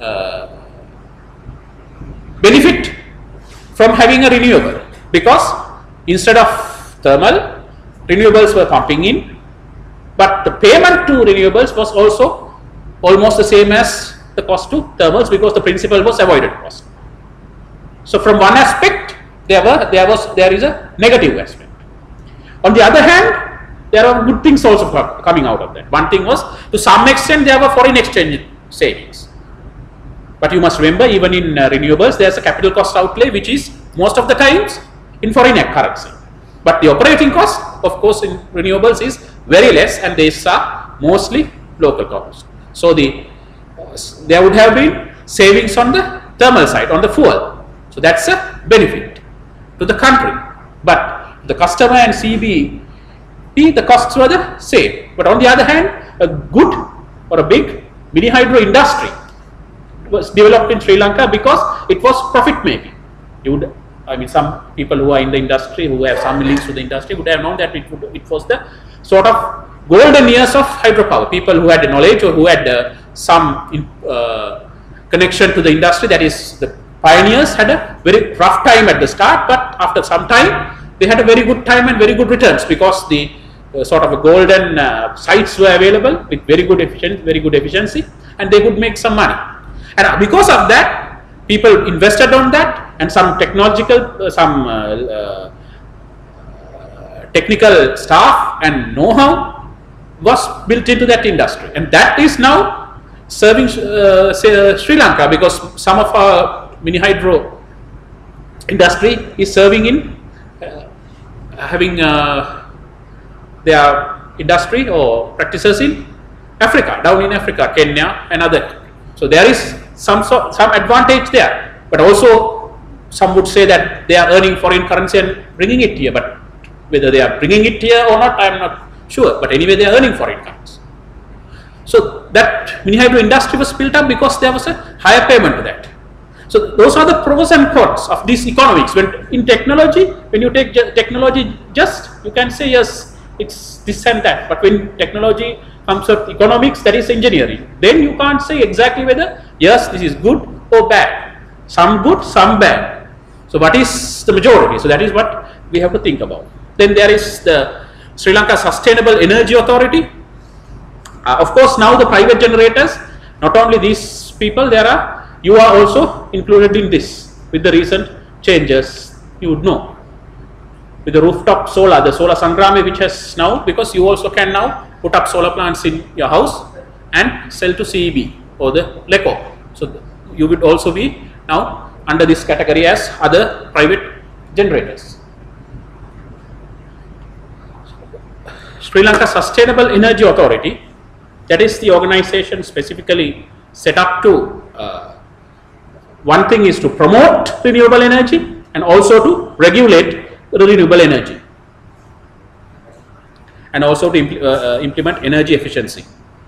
A: benefit from having a renewable, because instead of thermal, renewables were pumping in, but the payment to renewables was also almost the same as the cost to thermals, because the principle was avoided cost. So from one aspect, there is a negative aspect. On the other hand, there are good things also coming out of that. One thing was, to some extent, there were foreign exchange savings. But you must remember, even in renewables, there is a capital cost outlay, which is most of the times in foreign currency. But the operating cost, of course, in renewables is very less, and these are mostly local costs. So there would have been savings on the thermal side, on the fuel. So that's a benefit to the country. But the customer and CB, the costs were the same. But on the other hand, a good or a big mini hydro industry was developed in Sri Lanka because it was profit making. Some people who are in the industry, who have some links to the industry, would have known that it was the sort of golden years of hydropower. People who had the knowledge or who had some connection to the industry, that is, the pioneers, had a very rough time at the start, but after some time they had a very good time and very good returns, because the sort of a golden sites were available with very good efficiency, and they could make some money. And because of that, people invested on that, and some technical staff and know-how was built into that industry, and that is now serving Sri Lanka, because some of our mini hydro industry is serving in having their industry or practices in Africa, down in Africa, Kenya and other. So there is some advantage there, but also some would say that they are earning foreign currency and bringing it here, but whether they are bringing it here or not, I am not sure, but anyway they are earning foreign currency. So that mini hydro industry was built up because there was a higher payment to that. So those are the pros and cons of this economics. When in technology, when you take technology just, you can say yes, it's this and that, but when technology comes with economics, that is engineering, then you can't say exactly whether yes, this is good or bad. Some good, some bad. So what is the majority? So that is what we have to think about. Then there is the Sri Lanka Sustainable Energy Authority. Of course, now the private generators, not only these people, you are also included in this with the recent changes, you would know. With the rooftop solar, the Solar Sangrame, which has now, because you also can now put up solar plants in your house and sell to CEB or the LECO. So you would also be now under this category as other private generators. Sri Lanka Sustainable Energy Authority, that is the organization specifically set up to, one thing is to promote renewable energy and also to regulate renewable energy, and also to implement energy efficiency.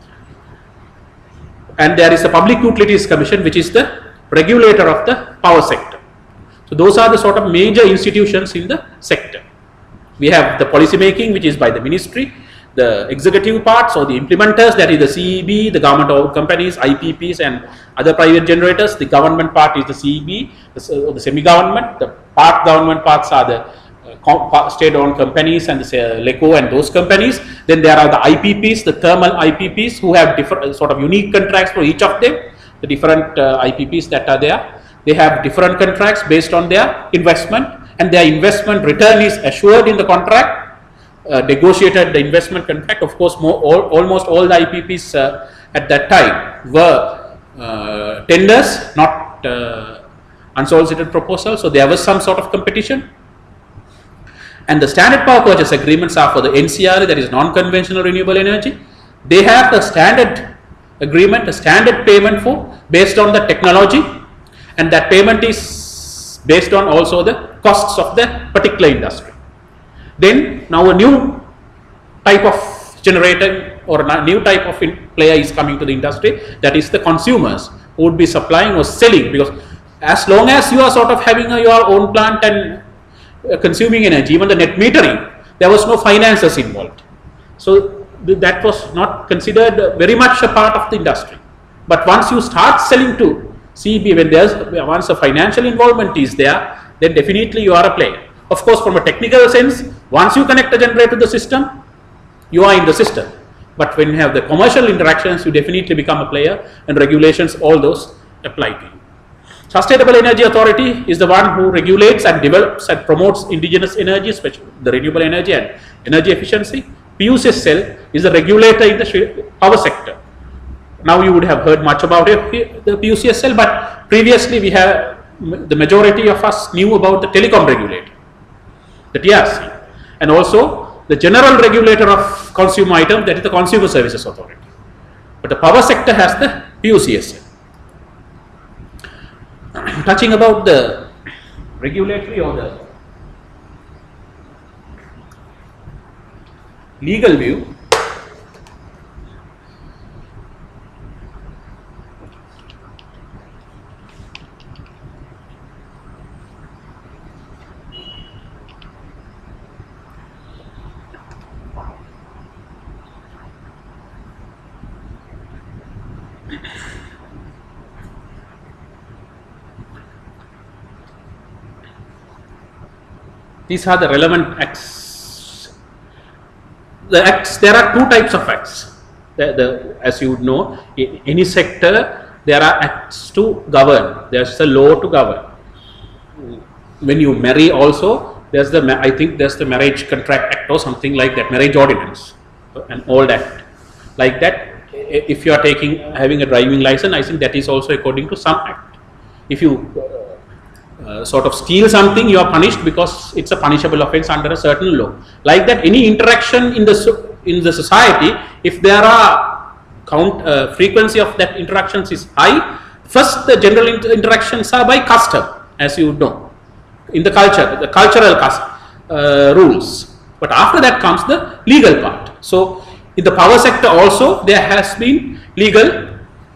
A: And there is a Public Utilities Commission, which is the regulator of the power sector. So those are the sort of major institutions in the sector. We have the policy making, which is by the ministry, the executive parts or the implementers, that is the CEB, the government companies, IPPs and other private generators. The government part is the CEB, the semi-government. The part government parts are the state-owned companies and the LECO and those companies. Then there are the IPPs, the thermal IPPs, who have different sort of unique contracts for each of them. The different IPPs that are there, they have different contracts based on their investment, and their investment return is assured in the contract. Negotiated the investment contract. Of course, almost all the IPPs at that time were tenders, not unsolicited proposals. So there was some sort of competition. And the standard power purchase agreements are for the NCR, that is non-conventional renewable energy. They have a standard agreement, a standard payment based on the technology, and that payment is based on also the costs of the particular industry. Then now a new type of generator or a new type of player is coming to the industry, that is the consumers who would be supplying or selling, because as long as you are sort of having your own plant and consuming energy, even the net metering, there was no finances involved. So that was not considered very much a part of the industry. But once you start selling to CEB, once a financial involvement is there, then definitely you are a player. Of course, from a technical sense, once you connect a generator to the system, you are in the system. But when you have the commercial interactions, you definitely become a player, and regulations, all those apply to you. Sustainable Energy Authority is the one who regulates and develops and promotes indigenous energy, especially the renewable energy and energy efficiency. PUCSL is the regulator in the power sector. Now you would have heard much about it, the PUCSL, but previously the majority of us knew about the telecom regulator, the TRC, and also the general regulator of consumer items, that is the Consumer Services Authority. But the power sector has the PUCSL. touching about the regulatory or the legal view, these are the relevant acts. The acts, there are two types of acts. As you would know, in any sector, there are acts to govern. There's a law to govern. When you marry also, there's the, I think there's the Marriage Contract Act or something like that, Marriage Ordinance, an old act. Like that, if you are having a driving license, I think that is also according to some act. If you sort of steal something, you are punished because it's a punishable offense under a certain law. Like that, any interaction in the society, if there are frequency of that interactions is high, first the general interactions are by custom, as you know, in the culture, the cultural rules. But after that comes the legal part. So in the power sector also, there has been legal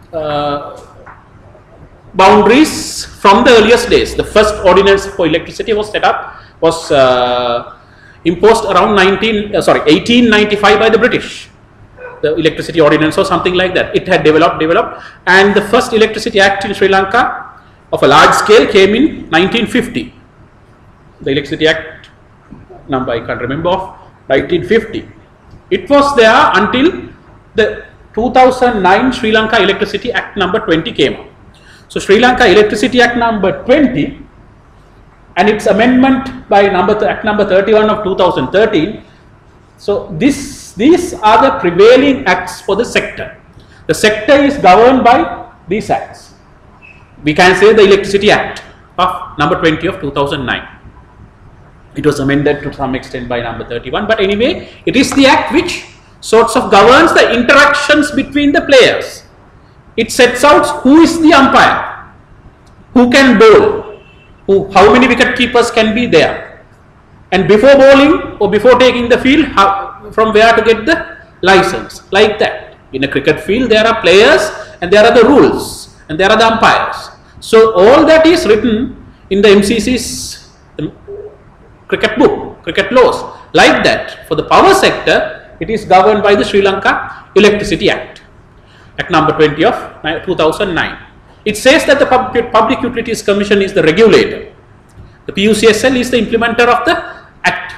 A: boundaries from the earliest days. The first ordinance for electricity was set up, was imposed around 1895 by the British. The electricity ordinance or something like that. It had developed, and the first electricity act in Sri Lanka of a large scale came in 1950. The electricity act number I can't remember of 1950. It was there until the 2009 Sri Lanka Electricity Act number 20 came out. So Sri Lanka Electricity Act number 20 and its amendment by Act number 31 of 2013. So these are the prevailing acts for the sector. The sector is governed by these acts. We can say the Electricity Act of number 20 of 2009. It was amended to some extent by number 31, but anyway, it is the act which sorts of governs the interactions between the players. It sets out who is the umpire, who can bowl, how many wicket keepers can be there, and before bowling or before taking the field, from where to get the license, like that. In a cricket field, there are players and there are the rules and there are the umpires. So all that is written in the MCC's cricket book, cricket laws. Like that, for the power sector, it is governed by the Sri Lanka Electricity Act, Act number 20 of 2009. It says that the Public Utilities Commission is the regulator. The PUCSL is the implementer of the Act.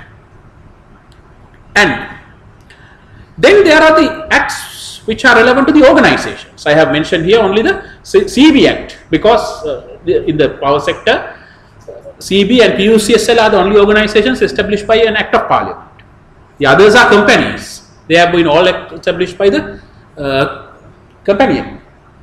A: And then there are the acts which are relevant to the organizations. I have mentioned here only the CB Act, because in the power sector, CB and PUCSL are the only organizations established by an Act of Parliament. The others are companies. They have been all established by the Company Act.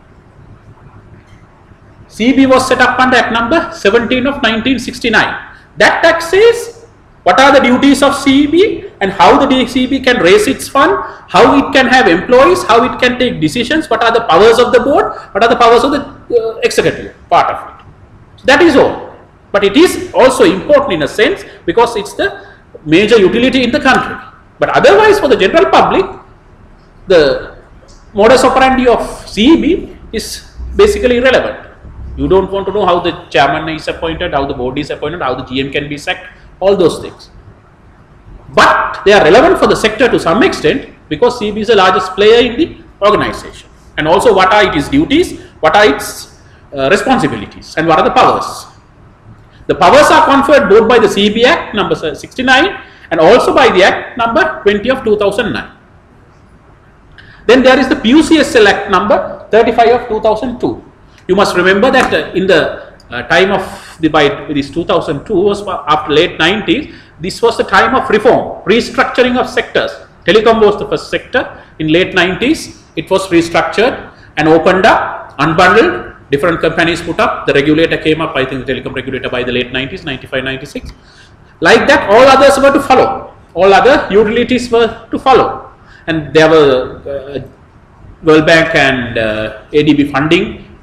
A: CB was set up under Act number 17 of 1969. That Act says what are the duties of CB and how the CB can raise its fund, how it can have employees, how it can take decisions, what are the powers of the board, what are the powers of the executive part of it. So that is all. But it is also important in a sense because it's the major utility in the country. But otherwise, for the general public, the modus operandi of CEB is basically irrelevant. You don't want to know how the chairman is appointed, how the board is appointed, how the GM can be sacked, all those things. But they are relevant for the sector to some extent because CEB is the largest player in the organization. And also what are its duties, what are its responsibilities, and what are the powers. The powers are conferred both by the CEB Act number 69 and also by the Act number 20 of 2009. Then there is the PUCSL Act number 35 of 2002. You must remember that in the time of this 2002 was after late 90s. This was the time of reform, restructuring of sectors. Telecom was the first sector. In late 90s, it was restructured and opened up, unbundled. Different companies put up. The regulator came up. I think the telecom regulator by the late 90s, 95, 96. Like that, all others were to follow. All other utilities were to follow. And there were World Bank and ADB funding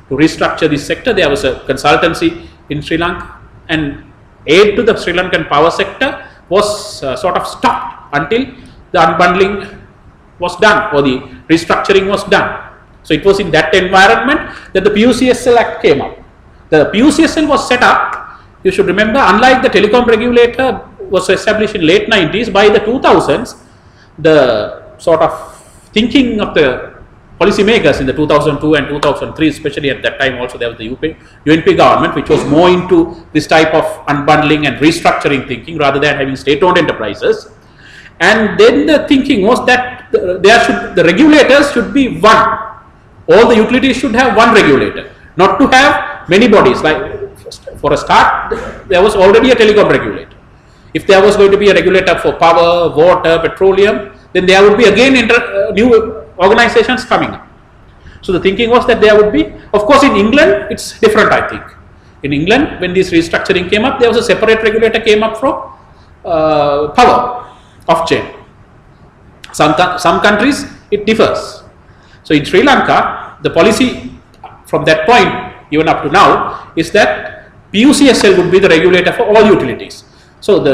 A: to restructure this sector. There was a consultancy in Sri Lanka, and aid to the Sri Lankan power sector was sort of stopped until the unbundling was done or the restructuring was done. So it was in that environment that the PUCSL Act came up. The PUCSL was set up, you should remember, unlike the telecom regulator was established in late 90s, by the 2000s, the sort of thinking of the policymakers in the 2002 and 2003, especially at that time also there was the UNP government, which was more into this type of unbundling and restructuring thinking rather than having state-owned enterprises. And then the thinking was that the regulators should be one. All the utilities should have one regulator, not to have many bodies. Like for a start, there was already a telecom regulator. If there was going to be a regulator for power, water, petroleum, then there would be again new organizations coming up. So the thinking was that there would be, of course in England it's different, I think. In England, when this restructuring came up, there was a separate regulator came up from power of chain. Some countries it differs. So in Sri Lanka, the policy from that point even up to now is that PUCSL would be the regulator for all utilities. So the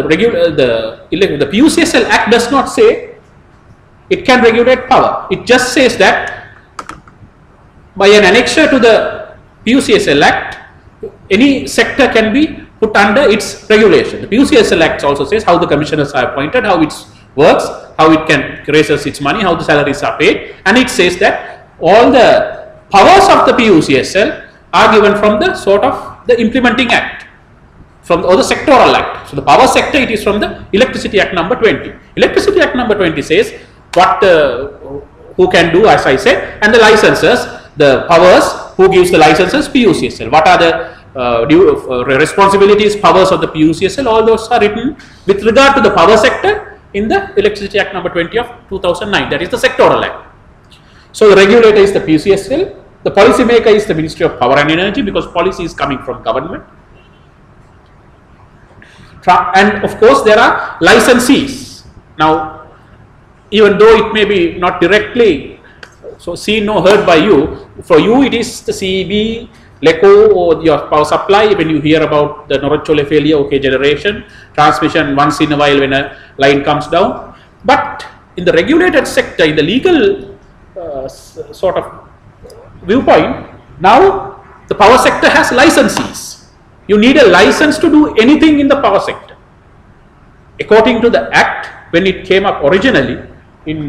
A: PUCSL Act does not say it can regulate power. It just says that by an annexure to the PUCSL Act, any sector can be put under its regulation. The PUCSL Act also says how the commissioners are appointed, how it works, how it can raises its money, how the salaries are paid, and it says that all the powers of the PUCSL are given from the sort of the implementing act, or the sectoral act. So the power sector, it is from the Electricity Act number 20. Electricity Act number 20 says what who can do, as I said, and the licenses, the powers, who gives the licenses, PUCSL. What are the responsibilities, powers of the PUCSL? All those are written with regard to the power sector in the Electricity Act number 20 of 2009. That is the sectoral act. So the regulator is the PUCSL. The policy maker is the Ministry of Power and Energy, because policy is coming from government. And of course there are licensees. Now, even though it may be not directly seen or heard by you, for you it is the CEB, LECO, or your power supply. When you hear about the Norachole failure, okay, generation, transmission once in a while when a line comes down. But in the regulated sector, in the legal sort of viewpoint, now the power sector has licensees. You need a license to do anything in the power sector. According to the Act, when it came up originally in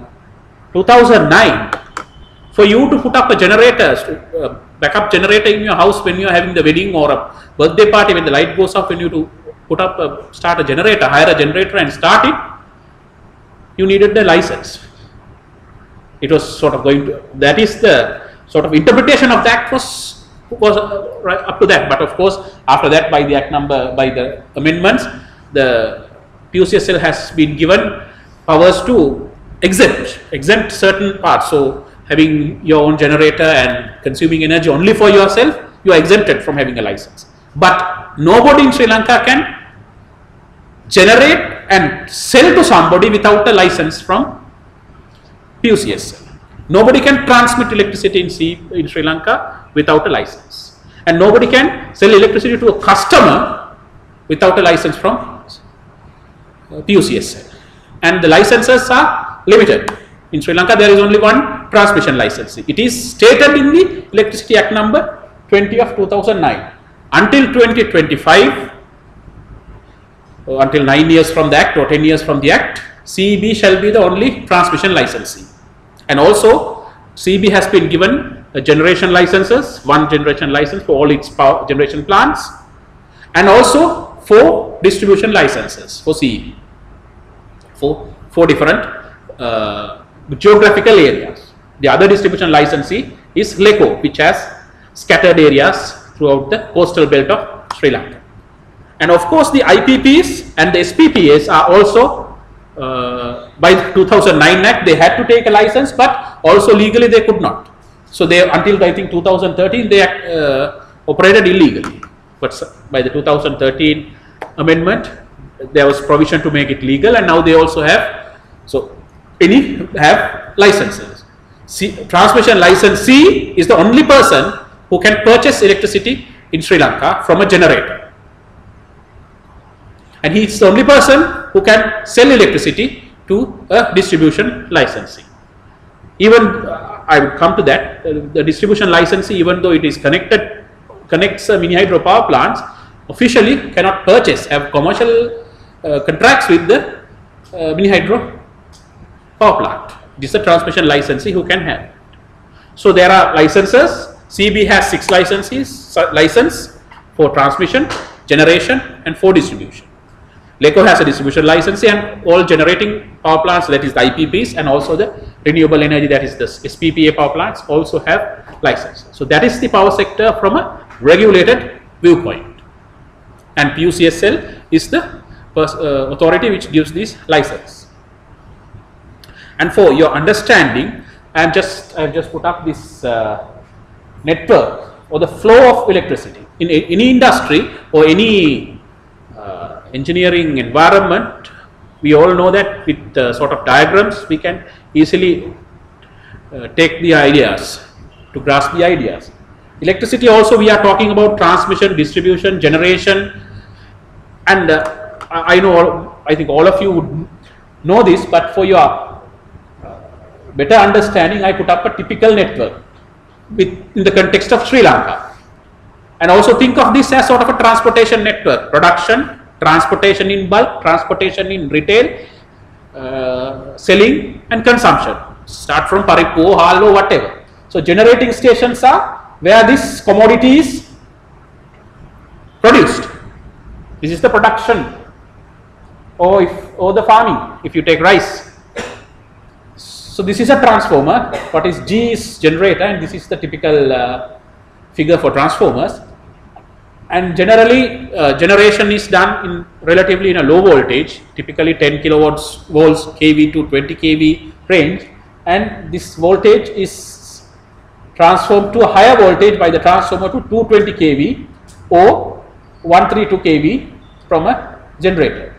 A: 2009, for you to put up a generator, backup generator in your house when you are having the wedding or a birthday party, when the light goes off, when you to put up start a generator, hire a generator and start it, you needed the license. It was sort of going to, that is the sort of interpretation of the Act was right up to that. But of course, after that, by the Act number, by the amendments, the PUCSL has been given powers to exempt certain parts. So having your own generator and consuming energy only for yourself, you are exempted from having a license. But nobody in Sri Lanka can generate and sell to somebody without a license from PUCSL. Nobody can transmit electricity in Sri Lanka without a license. And nobody can sell electricity to a customer without a license from PUCSL. And the licenses are limited. In Sri Lanka, there is only one transmission license. It is stated in the Electricity Act number 20 of 2009. Until 2025, until 9 years from the Act or 10 years from the Act, CEB shall be the only transmission licensee. And also, CEB has been given a generation licenses, one generation license for all its power generation plants, and also 4 distribution licenses for CEB, for 4 different geographical areas. The other distribution licensee is LECO, which has scattered areas throughout the coastal belt of Sri Lanka. And of course, the IPPs and the SPPAs are also by the 2009 Act, they had to take a license, but also legally they could not. So they, until I think 2013, they operated illegally. But by the 2013 amendment, there was provision to make it legal, and now they also have, so any have licenses. Transmission licensee is the only person who can purchase electricity in Sri Lanka from a generator. And he is the only person who can sell electricity to a distribution licensee. Even I will come to that. The distribution licensee, even though it is connects mini hydro power plants, officially cannot purchase, have commercial contracts with the mini hydro power plant. This is the transmission licensee who can have. So there are licenses. CB has 6 license for transmission, generation, and for distribution. LECO has a distribution license, and all generating power plants, that is the IPPs, and also the renewable energy, that is the SPPA power plants, also have license. So that is the power sector from a regulated viewpoint, and PUCSL is the authority which gives this license. And for your understanding, I have just put up this network or the flow of electricity in any industry or any engineering environment. We all know that with sort of diagrams we can easily take the ideas, to grasp the ideas. Electricity also, we are talking about transmission, distribution, generation, and I think all of you would know this, but for your better understanding, I put up a typical network in the context of Sri Lanka. And also think of this as sort of a transportation network: production, transportation in bulk, transportation in retail, selling and consumption. Start from Parippo, Halo, whatever. So generating stations are where this commodity is produced. This is the production, or the farming, if you take rice. So this is a transformer. What is G is generator, and this is the typical figure for transformers. And generally generation is done relatively in a low voltage, typically 10 volts kV to 20 kV range, and this voltage is transformed to a higher voltage by the transformer to 220 kV or 132 kV from a generator.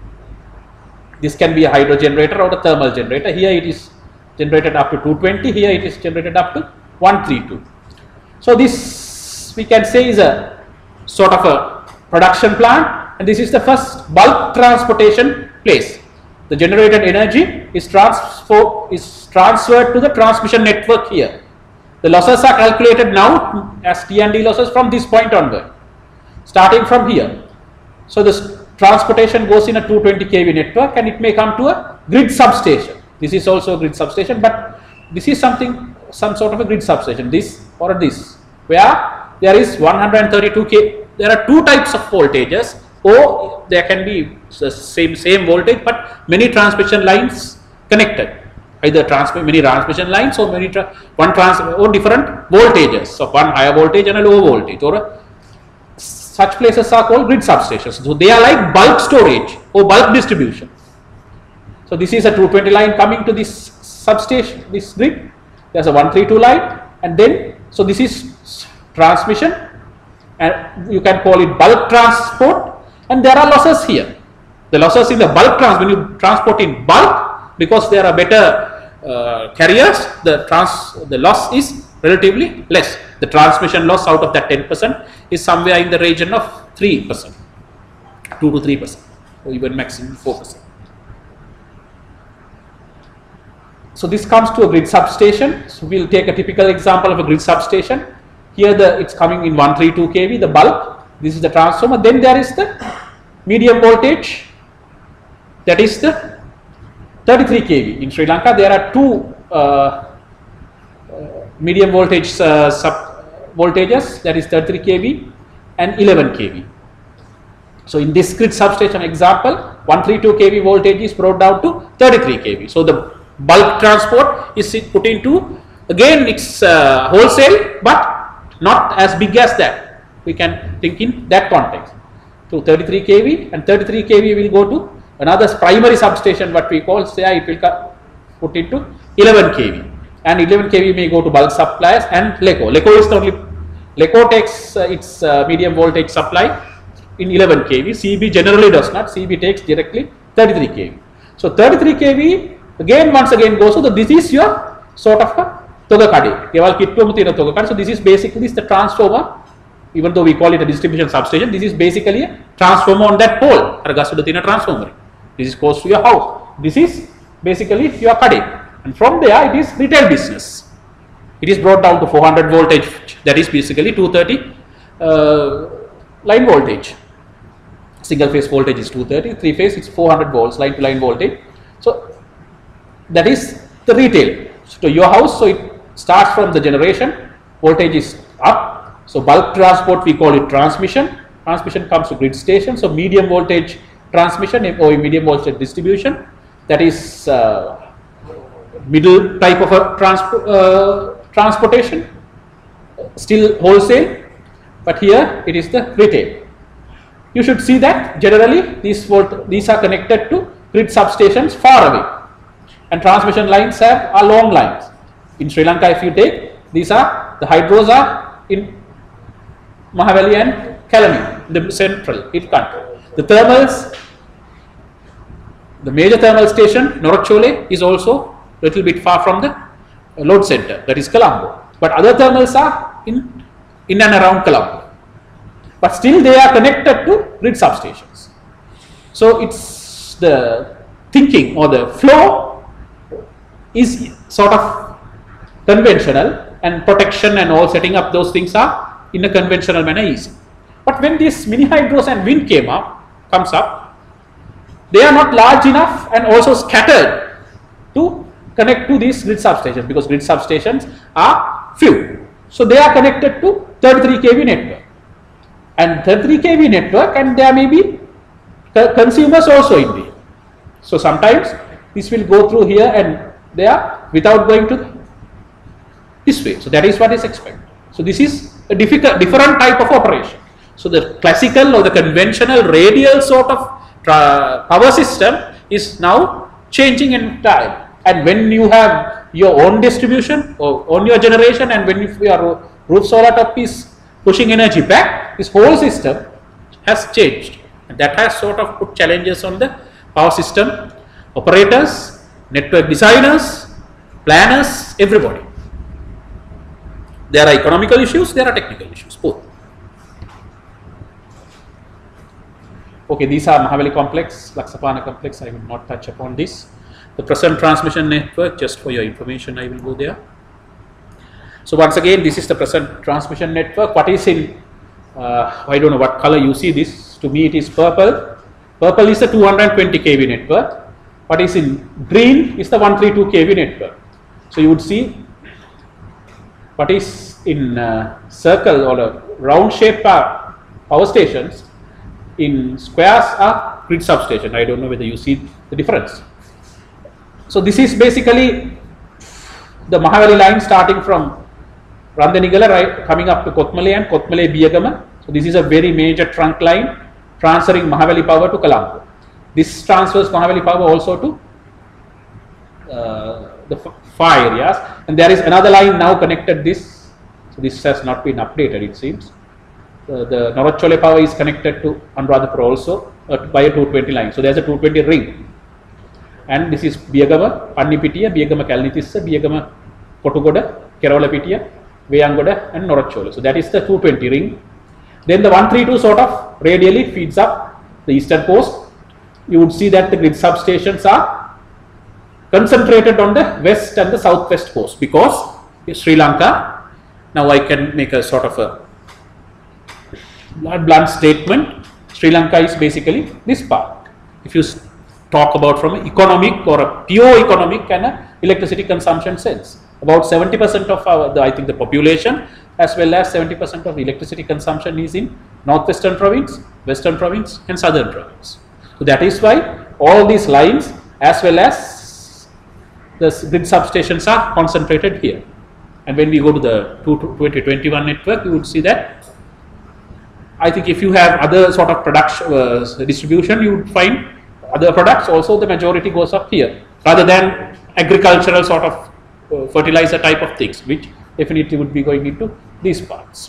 A: This can be a hydro generator or a thermal generator. Here it is generated up to 220, here it is generated up to 132. So this we can say is a sort of a production plant, and this is the first bulk transportation place. The generated energy is transferred to the transmission network here. The losses are calculated now as T&D losses from this point onward, starting from here. So this transportation goes in a 220 kV network, and it may come to a grid substation. This is also a grid substation, but this is some sort of a grid substation, this or this, where there is 132 kV. There are 2 types of voltages, or there can be the same voltage but many transmission lines connected, either many transmission lines or or different voltages, so one higher voltage and a lower voltage, or such places are called grid substations. So they are like bulk storage or bulk distribution. So this is a 220 line coming to this substation, this grid. There's a 132 line, and then so this is transmission, and you can call it bulk transport, and there are losses here. The losses in the bulk when you transport in bulk, because there are better carriers, the loss is relatively less. The transmission loss out of that 10% is somewhere in the region of 3%, 2 to 3%, or even maximum 4%. So this comes to a grid substation. So we'll take a typical example of a grid substation. Here it's coming in 132 kV, the bulk. This is the transformer. Then there is the medium voltage, that is the 33 kV. In Sri Lanka, there are 2 medium voltage voltages, that is 33 kV and 11 kV. So in this grid substation example, 132 kV voltage is brought down to 33 kV. So the bulk transport is put into, again it's wholesale, but not as big as that. We can think in that context. So 33 kV, and 33 kV will go to another primary substation, what we call, say it will put into 11 kV, and 11 kV may go to bulk suppliers and LECO. LECO is the only, LECO takes its medium voltage supply in 11 kV. CB generally does not. CB takes directly 33 kV. So 33 kV again once again goes. So this is your sort of a Toga kade. Keval kittuwama thiyena toga kade. So this is basically the transformer. Even though we call it a distribution substation, this is basically a transformer on that pole. Ar gasuda thiyena transformer. This is close to your house. This is basically your kade. And from there it is retail business. It is brought down to 400 voltage. That is basically 230 line voltage. Single phase voltage is 230, three phase it's 400 volts line to line voltage. So that is the retail. So to your house, so it starts from the generation, voltage is up. So bulk transport we call it transmission. Transmission comes to grid station. So medium voltage transmission or medium voltage distribution, that is middle type of a transportation, still wholesale, but here it is the retail. You should see that generally these are connected to grid substations far away, and transmission lines are long lines. In Sri Lanka, if you take, these are the hydros are in Mahaweli and Kelani, the central country. The thermals, the major thermal station Norachole is also a little bit far from the load center, that is Colombo. But other thermals are in and around Colombo. But still they are connected to grid substations. So it's the thinking or the flow is sort of conventional, and protection and all setting up those things are in a conventional manner easy. But when these mini hydros and wind comes up, they are not large enough and also scattered to connect to these grid substations, because grid substations are few. So they are connected to 33 kV network. And 33 kV network, and there may be consumers also in there. So sometimes this will go through here and there without going to this way. So that is what is expected. So this is a different type of operation. So the classical or the conventional radial sort of power system is now changing entirely. And when you have your own distribution or on your generation, and when your roof solar top is pushing energy back, this whole system has changed, and that has sort of put challenges on the power system operators, network designers, planners, everybody. There are economical issues, there are technical issues, both. Okay, these are Mahaweli complex, Laksapana complex. I will not touch upon this. The present transmission network, just for your information, I will go there. So once again, this is the present transmission network. What is in, I don't know what color you see this. To me, it is purple. Purple is the 220 kV network. What is in green is the 132 kV network. So you would see what is in circle or a round shape power stations. In squares are grid substation. I don't know whether you see the difference. So this is basically the Mahaweli line starting from Randanigala, right, coming up to Kothmale and Kothmale Biyagama. So this is a very major trunk line transferring Mahaweli power to Colombo. This transfers Mahaweli power also to the far areas, and there is another line now connected this. So this has not been updated, it seems. The Norachole power is connected to Anuradhapura also by a 220 line. So there is a 220 ring, and this is Biyagama, Pannipitiya, Biyagama Kalnitissa, Biyagama Kotugoda, Kerawalapitiya, Veyangoda and Norachole. So that is the 220 ring. Then the 132 sort of radially feeds up the eastern coast. You would see that the grid substations are concentrated on the west and the southwest coast, because Sri Lanka, now I can make a sort of a blunt statement, Sri Lanka is basically this part. If you talk about from an economic or a pure economic and a electricity consumption sense, about 70% of I think the population as well as 70% of the electricity consumption is in northwestern province, western province and southern province. So that is why all these lines as well as the grid substations are concentrated here. And when we go to the 2021 network, you would see that I think if you have other sort of production distribution, you would find other products also, the majority goes up here rather than agricultural sort of fertilizer type of things, which definitely would be going into these parts.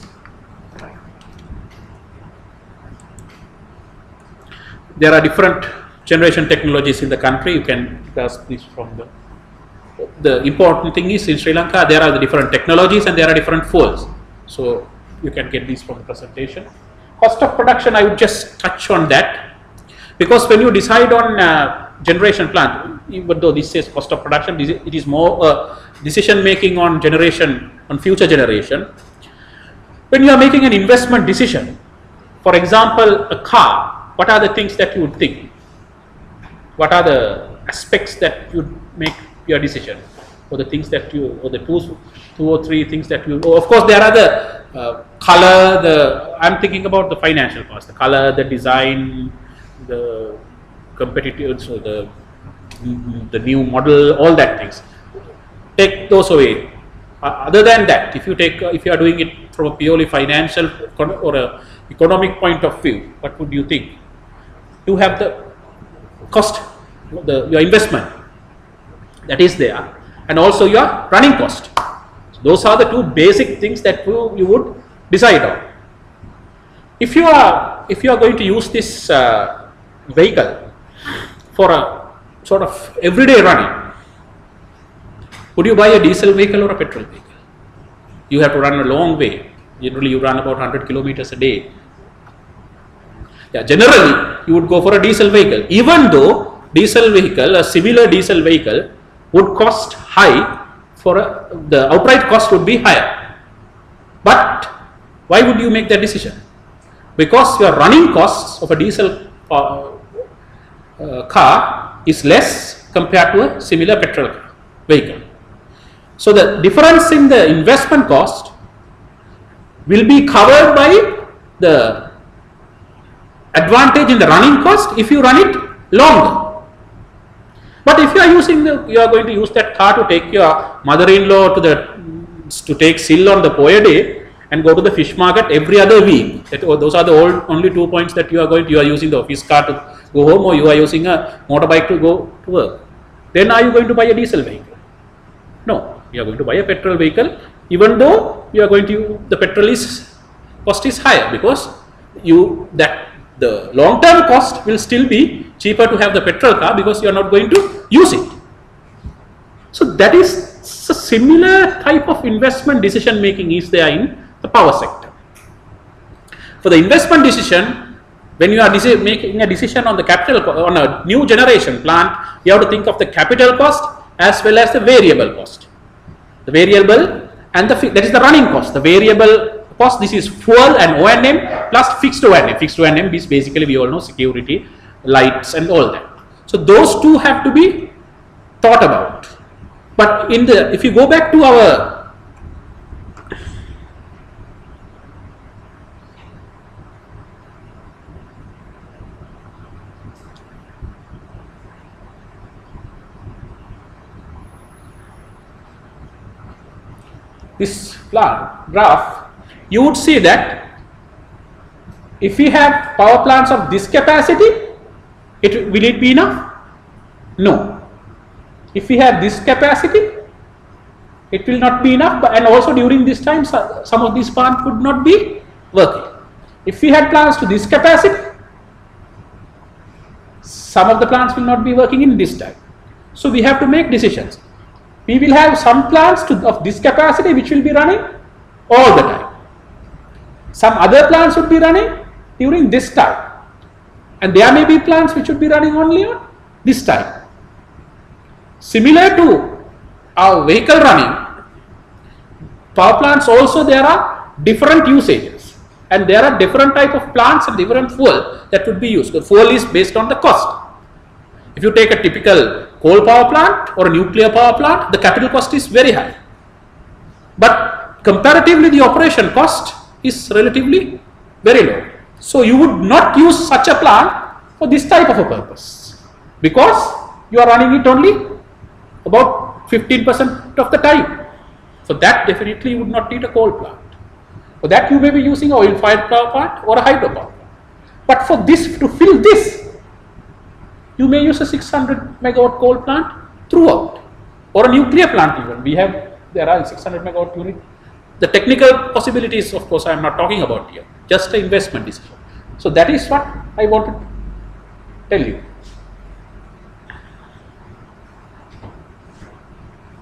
A: There are different generation technologies in the country. You can grasp this from the the important thing is in Sri Lanka there are the different technologies and there are different fuels. So you can get these from the presentation. Cost of production, I would just touch on that, because when you decide on generation plant, even though this says cost of production, it is more decision making on generation, on future generation. When you are making an investment decision, for example, a car, what are the things that you would think? What are the aspects that you make your decision, or the things that you, or the two or three things that you, of course there are the color, I'm thinking about the financial cost, the color, the design, the competitive, so the new model, all that things. Take those away. Other than that, if you are doing it from a purely financial or a economic point of view, what would you think? You have the cost, your investment that is there, and also your running cost. So those are the two basic things that you would decide on. If you are going to use this vehicle for a sort of everyday running, would you buy a diesel vehicle or a petrol vehicle? You have to run a long way. Generally, you run about 100 kilometers a day. Yeah, generally, you would go for a diesel vehicle, even though diesel vehicle, a similar diesel vehicle, would cost high the outright cost would be higher. But why would you make that decision? Because your running costs of a diesel car is less compared to a similar petrol vehicle. So the difference in the investment cost will be covered by the advantage in the running cost if you run it longer. But if you are going to use that car to take your mother-in-law to take sill on the Poya day and go to the fish market every other week, those are the only 2 points that you are using the office car to go home, or you are using a motorbike to go to work. Then are you going to buy a diesel vehicle? No, you are going to buy a petrol vehicle, even though you are going to the petrol cost is higher, because the long-term cost will still be cheaper to have the petrol car because you are not going to use it. So that is a similar type of investment decision making is there in the power sector. For the investment decision, when you are making a decision on the on a new generation plant, you have to think of the capital cost as well as the variable cost. The variable and that is the running cost. The variable cost, this is fuel and O&M plus fixed O&M. Fixed O&M is basically, we all know, security, lights and all that. So those two have to be thought about. But if you go back to our this graph, you would see that if we have power plants of this capacity, will it be enough? No. If we have this capacity, it will not be enough, and also during this time some of these plants would not be working. If we had plants to this capacity, some of the plants will not be working in this time. So we have to make decisions. We will have some plants of this capacity which will be running all the time. Some other plants would be running during this time, and there may be plants which would be running only on this time. Similar to our vehicle running, power plants also, there are different usages, and there are different type of plants and different fuel that would be used. The fuel is based on the cost. If you take a typical coal power plant or a nuclear power plant, the capital cost is very high, but comparatively the operation cost is relatively very low. So you would not use such a plant for this type of a purpose, because you are running it only about 15% of the time. So that definitely you would not need a coal plant. For that you may be using an oil-fired power plant or a hydropower plant. But for this, to fill this, you may use a 600 megawatt coal plant throughout, or a nuclear plant even. There are 600 megawatt unit. The technical possibilities, of course, I am not talking about here, just an investment decision. So that is what I wanted to tell you.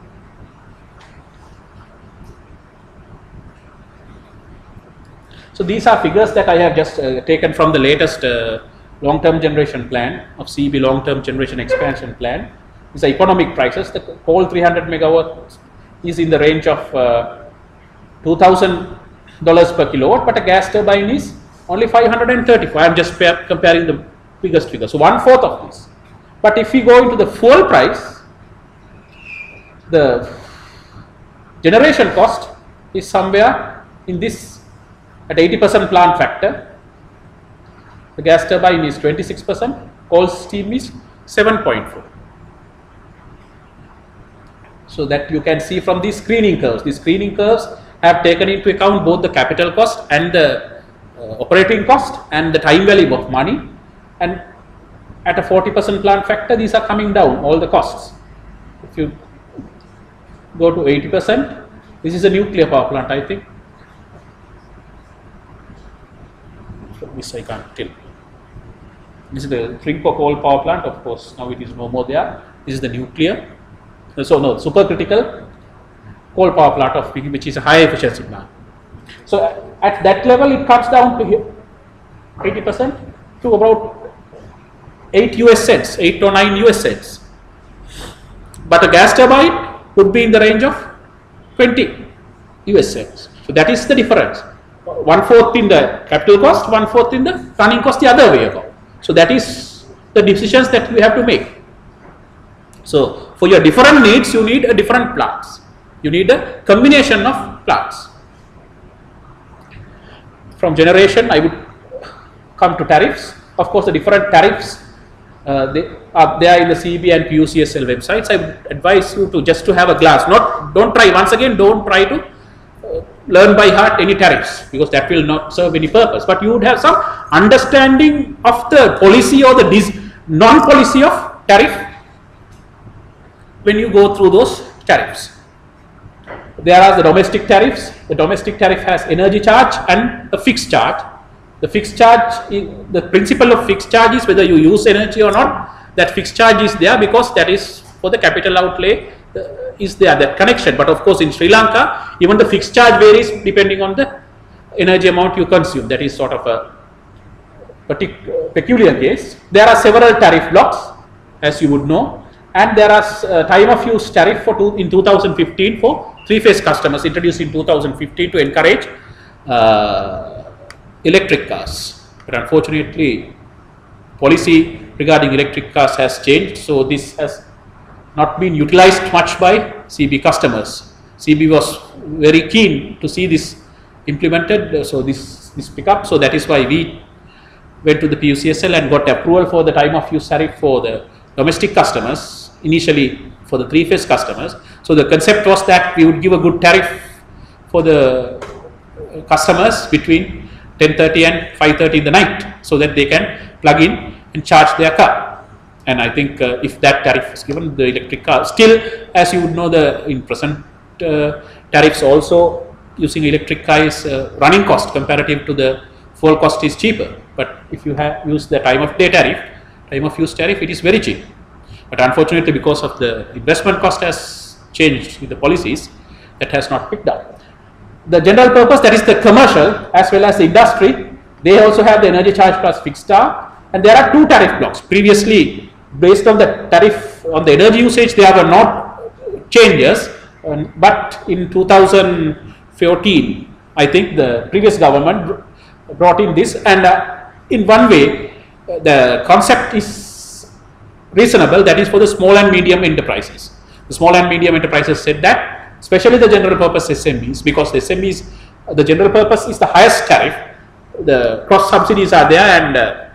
A: So these are figures that I have just taken from the latest long-term generation plan of CEB long-term generation expansion plan. These are economic prices. The coal 300 megawatts is in the range of $2,000 per kilowatt, but a gas turbine is only 534. I am just comparing the biggest figure. So 1/4 of this. But if we go into the fuel price, the generation cost is somewhere in this at 80% plant factor. The gas turbine is 26%, coal steam is 7.4. So that you can see from these screening curves. These screening curves have taken into account both the capital cost and the operating cost and the time value of money, and at a 40% plant factor these are coming down, all the costs. If you go to 80%, this is a nuclear power plant, I think. This I can't tell. This is the Trinco coal power plant, of course now it is no more there. This is the nuclear, so no, supercritical coal power plant of which is a high efficiency plant. So at that level it comes down to 80% to about 8 US cents, 8 or 9 US cents. But a gas turbine would be in the range of 20 US cents. So that is the difference. 1/4 in the capital cost, 1/4 in the running cost the other way around. So that is the decisions that we have to make. So for your different needs, you need a different plants. You need a combination of plants. From generation, I would come to tariffs. Of course, the different tariffs they are in the CEB and PUCSL websites. I would advise you to just to have a glance. Don't try once again. Don't try to learn by heart any tariffs, because that will not serve any purpose. But you would have some understanding of the policy or the non-policy of tariff when you go through those tariffs. There are the domestic tariffs. The domestic tariff has energy charge and a fixed charge. The fixed charge, the principle of fixed charge is whether you use energy or not. That fixed charge is there because that is for the capital outlay is there, that connection. But of course in Sri Lanka, even the fixed charge varies depending on the energy amount you consume. That is sort of a peculiar case. There are several tariff blocks, as you would know, and there are time of use tariff in 2015 for three-phase customers, introduced in 2015 to encourage electric cars. But unfortunately, policy regarding electric cars has changed, so this has not been utilized much by CEB customers. CEB was very keen to see this implemented, so this pick up. So that is why we went to the PUCSL and got approval for the time of use tariff for the domestic customers, initially for the three-phase customers. So the concept was that we would give a good tariff for the customers between 10:30 and 5:30 in the night, so that they can plug in and charge their car. And I think if that tariff is given, the electric car still, as you would know, in present tariffs also using electric car is running cost comparative to the fuel cost is cheaper. But if you have used the time of day tariff, time of use tariff, it is very cheap. But unfortunately, because of the investment cost has changed with the policies, that has not picked up. The general purpose, that is the commercial as well as the industry, they also have the energy charge plus fixed charge, and there are two tariff blocks. Previously, based on the tariff on the energy usage, there were not changes, but in 2014, I think the previous government brought in this, and in one way, the concept is reasonable, that is for the small and medium enterprises. The small and medium enterprises said that, especially the general purpose SMEs, because the SMEs, the general purpose is the highest tariff, the cross subsidies are there, and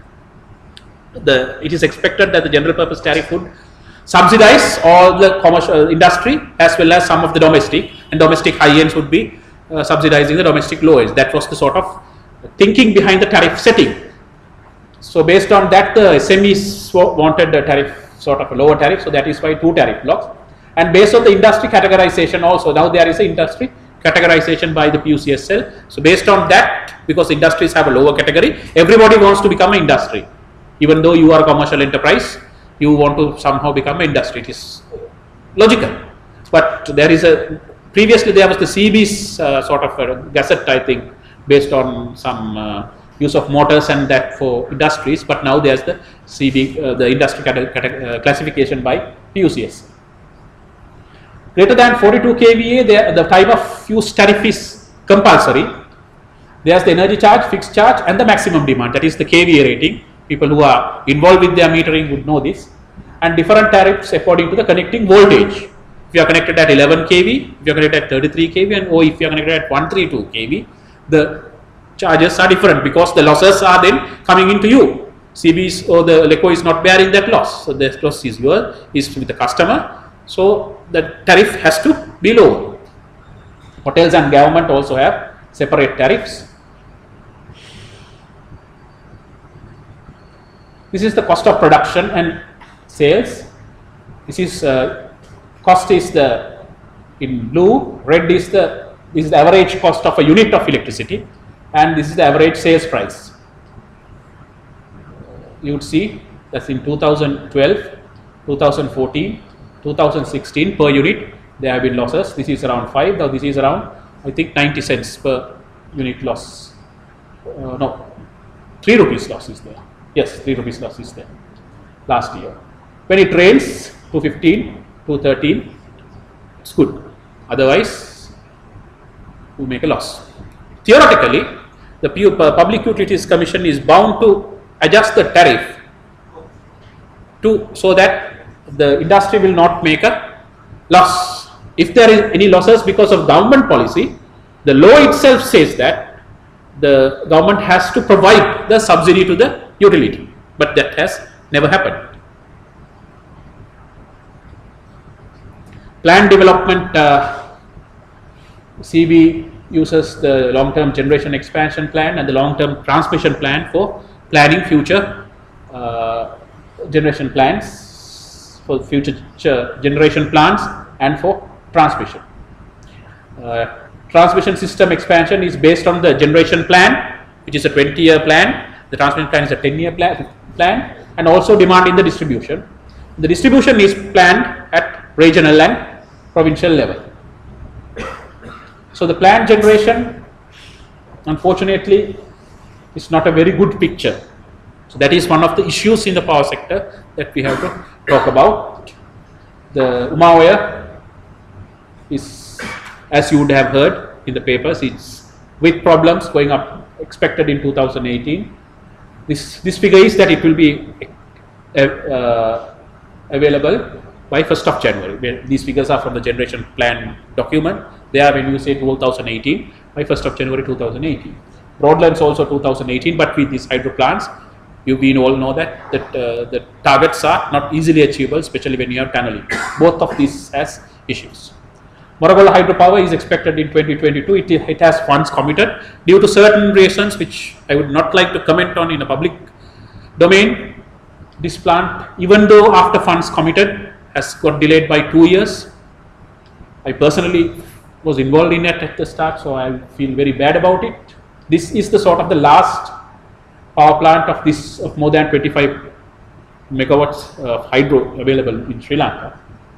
A: it is expected that the general purpose tariff would subsidize all the commercial industry as well as some of the domestic, and domestic high ends would be subsidizing the domestic low ends. That was the sort of thinking behind the tariff setting. So based on that, the SMEs wanted a tariff, sort of a lower tariff, so that is why two tariff blocks. And based on the industry categorization also, now there is an industry categorization by the PUCSL. So based on that, because industries have a lower category, everybody wants to become an industry. Even though you are a commercial enterprise, you want to somehow become an industry. It is logical. But there is previously there was the CEB's sort of a gazette, I think, based on some use of motors and that for industries, but now there's the CB, the industry classification by PUCS. Greater than 42 kVA, the time of use tariff is compulsory. There's the energy charge, fixed charge, and the maximum demand, that is the kVA rating. People who are involved with their metering would know this. And different tariffs according to the connecting voltage. If you are connected at 11 kV, if you are connected at 33 kV, and or if you are connected at 132 kV, the charges are different because the losses are then coming into you. CBs or the LECO is not bearing that loss. So the loss is with the customer. So the tariff has to be lower. Hotels and government also have separate tariffs. This is the cost of production and sales. This is cost is the in blue, red is the average cost of a unit of electricity, and this is the average sales price. You would see that's in 2012, 2014, 2016 per unit there have been losses. This is around 5. Now this is around, I think, 90 cents per unit loss. No, 3 rupees loss is there. Yes, 3 rupees loss is there last year. When it rains, 215, 213, it's good. Otherwise, we make a loss. Theoretically, the Public Utilities Commission is bound to adjust the tariff so that the industry will not make a loss. If there is any losses because of government policy, the law itself says that the government has to provide the subsidy to the utility, but that has never happened. Plan development, CB uses the long-term generation expansion plan and the long-term transmission plan for planning future generation plans, for future generation plants and for transmission. Transmission system expansion is based on the generation plan, which is a 20-year plan. The transmission plan is a 10-year plan, and also demand in the distribution. The distribution is planned at regional and provincial level. So the planned generation, unfortunately, is not a very good picture. So that is one of the issues in the power sector that we have to talk about. The Umaoya is, as you would have heard in the papers, it's with problems going up, expected in 2018. This figure is that it will be available by 1st of January. These figures are from the generation plan document. They are when you say 2018, by 1st of January 2018. Broadlands also 2018, but with these hydro plants, we all know that the targets are not easily achievable, especially when you have tunneling. Both of these as issues. Moragala hydropower is expected in 2022. It has funds committed due to certain reasons which I would not like to comment on in a public domain. This plant, even though after funds committed, has got delayed by 2 years. I personally was involved in it at the start, so I feel very bad about it. This is the sort of the last power plant of more than 25 megawatts of hydro available in Sri Lanka.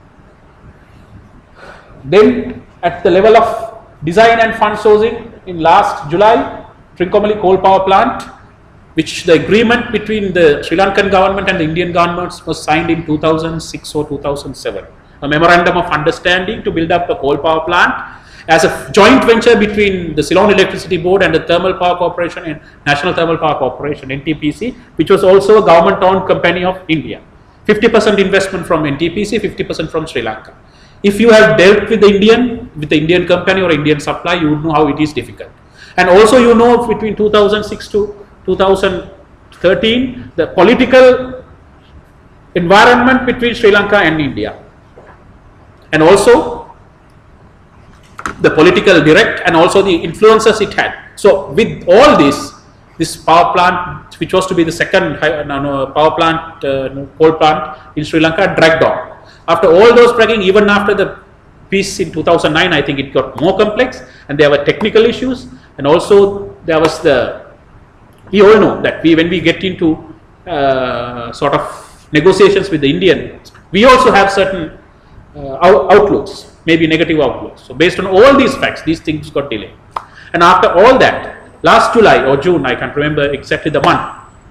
A: Then at the level of design and fund sourcing, in last July, Trincomalee coal power plant, which the agreement between the Sri Lankan government and the Indian governments was signed in 2006 or 2007. A memorandum of understanding to build up a coal power plant as a joint venture between the Ceylon Electricity Board and the Thermal Power Corporation and National Thermal Power Corporation, NTPC, which was also a government-owned company of India. 50% investment from NTPC, 50% from Sri Lanka. If you have dealt with the Indian company or Indian supply, you would know how it is difficult. And also you know between 2006 to 2013, the political environment between Sri Lanka and India. And also the political direct and also the influences it had. So with all this power plant, which was to be the second power plant, coal plant in Sri Lanka, dragged on. After all those dragging, even after the peace in 2009, I think it got more complex, and there were technical issues, and also there was we all know that when we get into sort of negotiations with the Indian, we also have certain outlooks, maybe negative outlooks. So based on all these facts, these things got delayed. And after all that, last July or June, I can't remember exactly the month,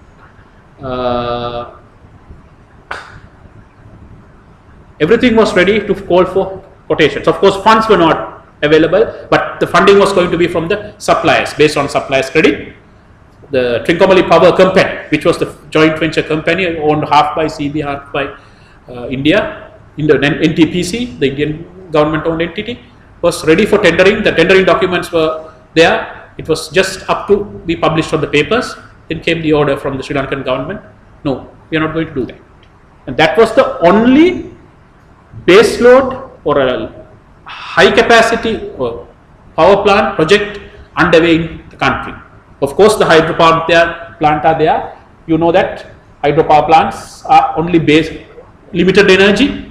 A: everything was ready to call for quotations. Of course, funds were not available, but the funding was going to be from the suppliers based on suppliers' credit. The Trincomalee Power Company, which was the joint venture company owned half by CB, half by India, NTPC, the Indian government-owned entity, was ready for tendering. The tendering documents were there. It was just up to be published on the papers. Then came the order from the Sri Lankan government. No, we are not going to do that. And that was the only base load or a high capacity power plant project underway in the country. Of course, the hydropower plant are there. You know that hydropower plants are only limited energy.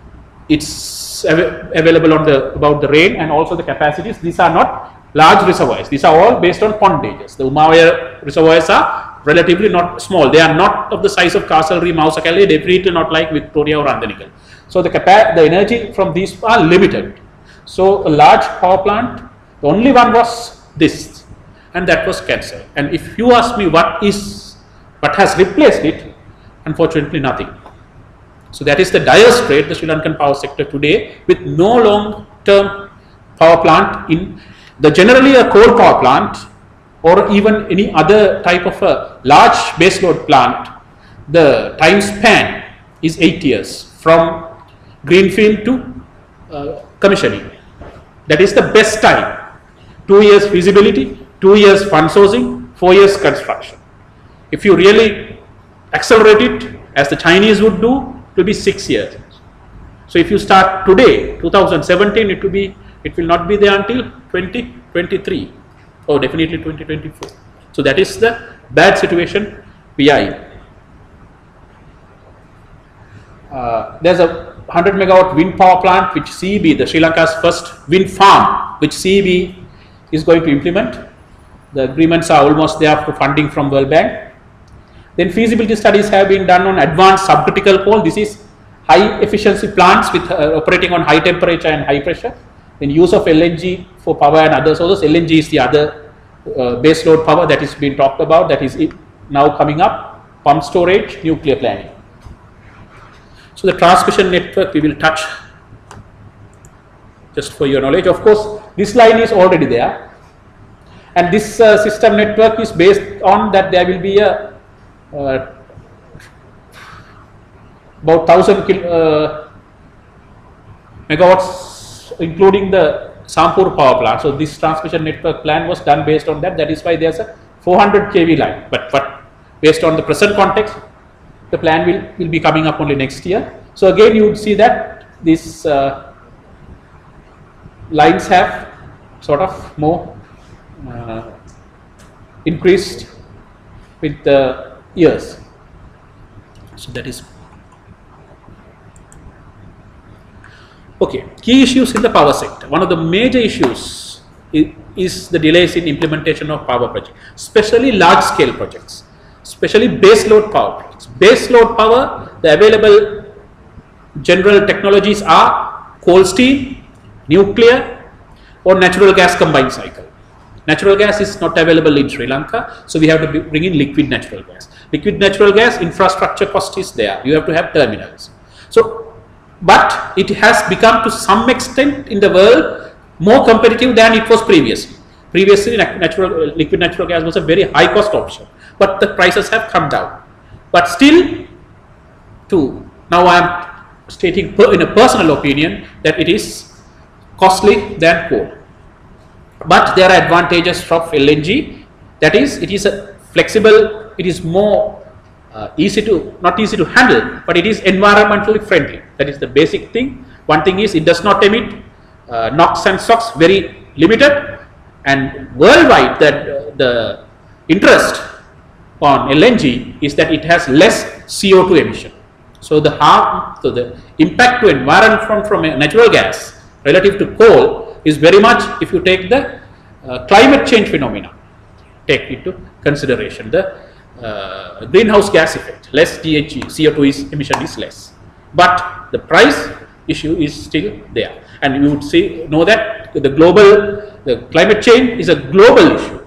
A: It's available on about the rain and also the capacities. These are not large reservoirs. These are all based on pondages. The Umawaya reservoirs are relatively not small. They are not of the size of Castle-Ree, Mausakale, definitely not like Victoria or Randanikal. So the energy from these are limited. So a large power plant, the only one was this, and that was cancelled. And if you ask me what has replaced it, unfortunately nothing. So that is the dire strait the Sri Lankan power sector today, with no long-term power plant in the generally a coal power plant or even any other type of a large baseload plant. The time span is 8 years from greenfield to commissioning. That is the best time. 2 years feasibility, 2 years fund sourcing, 4 years construction. If you really accelerate it, as the Chinese would do, it will be 6 years. So if you start today, 2017, it will not be there until 2023 or definitely 2024. So that is the bad situation we are in. There's a 100 megawatt wind power plant which CEB, the Sri Lanka's first wind farm, which CEB is going to implement. The agreements are almost there for funding from World Bank. Then feasibility studies have been done on advanced subcritical coal. This is high efficiency plants with operating on high temperature and high pressure. Then use of LNG for power and other sources. LNG is the other base load power that is being talked about, that is now coming up. Pump storage, nuclear planning. So the transmission network we will touch just for your knowledge. Of course, this line is already there, and this system network is based on that there will be a about 1000 megawatts, including the Sampur power plant. So this transmission network plan was done based on that. That is why there's a 400 kV line. But based on the present context, the plan will be coming up only next year. So again, you would see that these lines have sort of more increased with the years. So that is okay. Key issues in the power sector. One of the major issues is the delays in implementation of power projects, especially large scale projects, especially base load power projects. Base load power, the available general technologies are coal steam, nuclear, or natural gas combined cycle. Natural gas is not available in Sri Lanka, so we have to bring in liquid natural gas. Liquid natural gas infrastructure cost is there. You have to have terminals. So, but it has become to some extent in the world more competitive than it was previously. Previously, liquid natural gas was a very high cost option, but the prices have come down. But still, now I am stating in a personal opinion that it is costly than coal. But there are advantages of LNG. That is, it is a flexible, it is more not easy to handle, but it is environmentally friendly. That is the basic thing. One thing is it does not emit NOx and SOx, very limited, and worldwide that the interest on LNG is that it has less CO2 emission. So the impact to environment from natural gas relative to coal is very much, if you take the climate change phenomena, take into consideration the greenhouse gas effect, less GHG, CO2 emission is less, but the price issue is still there. And you would know that the climate change is a global issue.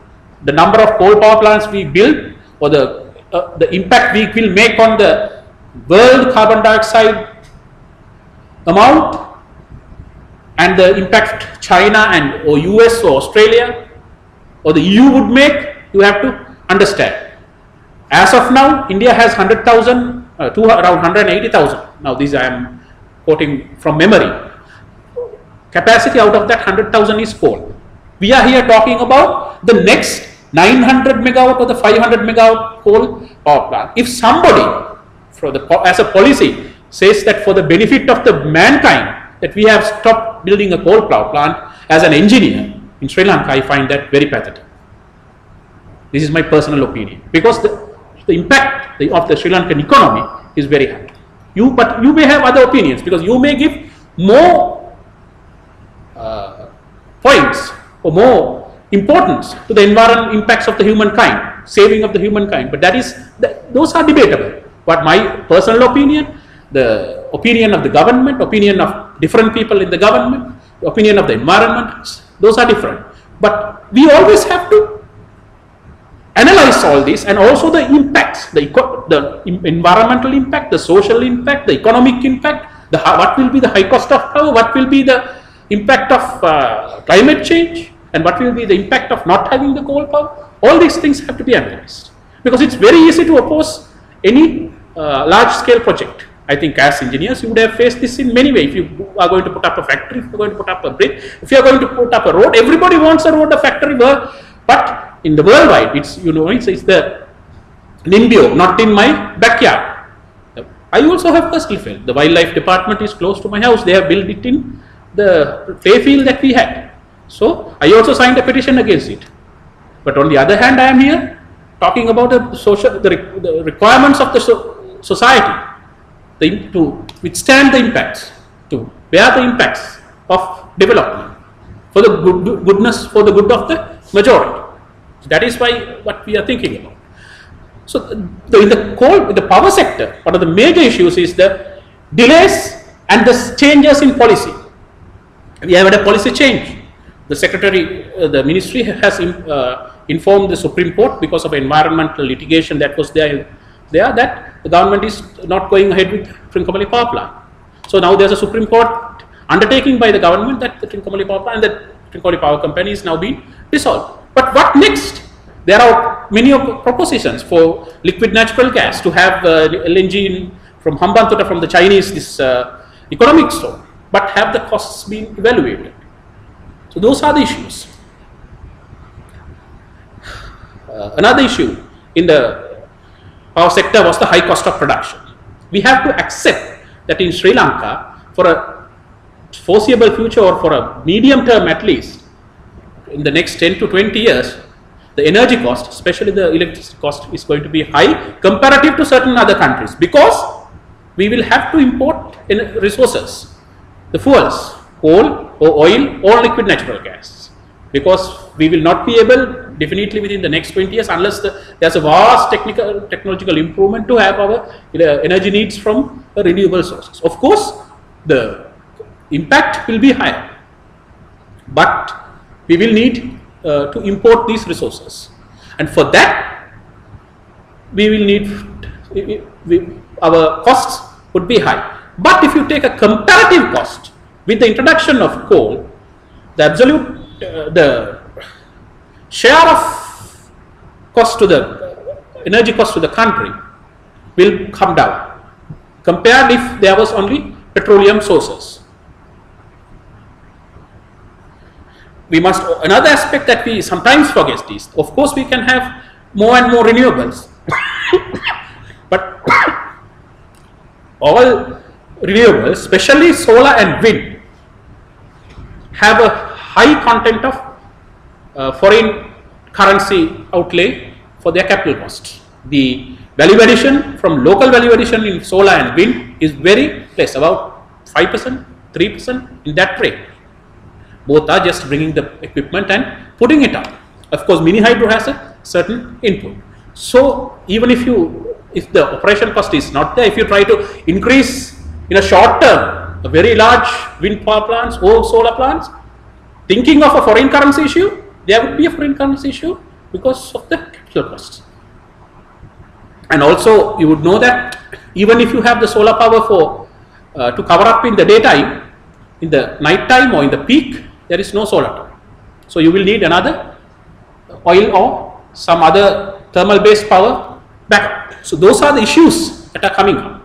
A: the number of coal power plants we build, or the impact we will make on the world carbon dioxide amount, and the impact China and or US or Australia or the EU would make, you have to understand. As of now, India has 100,000 to around 180,000. Now these I am quoting from memory. Capacity out of that 100,000 is coal. We are here talking about the next 900 megawatt or the 500 megawatt coal power plant. If somebody as a policy says that for the benefit of the mankind that we have stopped building a coal power plant, as an engineer in Sri Lanka, I find that very pathetic. This is my personal opinion, because the impact of the Sri Lankan economy is very high. But you may have other opinions, because you may give more points or more importance to the environmental impacts of the humankind, saving of the humankind. But those are debatable. But my personal opinion, the opinion of the government, opinion of different people in the government, the opinion of the environment, those are different. But we always have to analyze all this, and also the impacts, the environmental impact, the social impact, the economic impact, what will be the high cost of power, what will be the impact of climate change, and what will be the impact of not having the coal power. All these things have to be analyzed, because it's very easy to oppose any large scale project. I think as engineers you would have faced this in many ways. If you are going to put up a factory, if you are going to put up a bridge, if you are going to put up a road, everybody wants a road, a factory, but in the worldwide, it's the NIMBYO, not in my backyard. I also have personally felt the wildlife department is close to my house. They have built it in the playfield that we had. So I also signed a petition against it. But on the other hand, I am here talking about the requirements of the society to withstand the impacts, to bear the impacts of development for the good of the majority. So that is what we are thinking about. So in the power sector, one of the major issues is the delays and the changes in policy. We have had a policy change. The ministry has informed the Supreme Court, because of environmental litigation that was there that the government is not going ahead with Trincomalee power plant. So now there's a Supreme Court undertaking by the government that the Trincomalee power plant and the Trincomalee power company is now being dissolved. But what next? There are many propositions for liquid natural gas to have LNG from Hambantota, from the Chinese, this economic zone, but have the costs been evaluated? So those are the issues. Another issue in the power sector was the high cost of production. We have to accept that in Sri Lanka, for a foreseeable future, or for a medium term at least, in the next 10 to 20 years, the energy cost, especially the electricity cost, is going to be high comparative to certain other countries, because we will have to import resources, the fuels, coal or oil or liquid natural gas, because we will not be able definitely within the next 20 years, unless there's a vast technological improvement, to have our energy needs from renewable sources. Of course, the impact will be higher, but we will need to import these resources, and for that we will need our costs would be high. But if you take a comparative cost with the introduction of coal, the absolute the share of cost to the energy cost to the country will come down compared if there was only petroleum sources. Another aspect that we sometimes forget is, of course, we can have more and more renewables, but all renewables, especially solar and wind, have a high content of foreign currency outlay for their capital cost. The value addition from local value addition in solar and wind is very less, about 5%, 3%, in that rate. Both are just bringing the equipment and putting it up. Of course, mini hydro has a certain input. So even if the operation cost is not there, if you try to increase in a short term a very large wind power plants or solar plants, thinking of a foreign currency issue, there would be a foreign currency issue, because of the capital costs. And also you would know that even if you have the solar power for to cover up in the daytime, in the night time or in the peak, there is no solar power. So you will need another oil or some other thermal based power backup. So those are the issues that are coming up.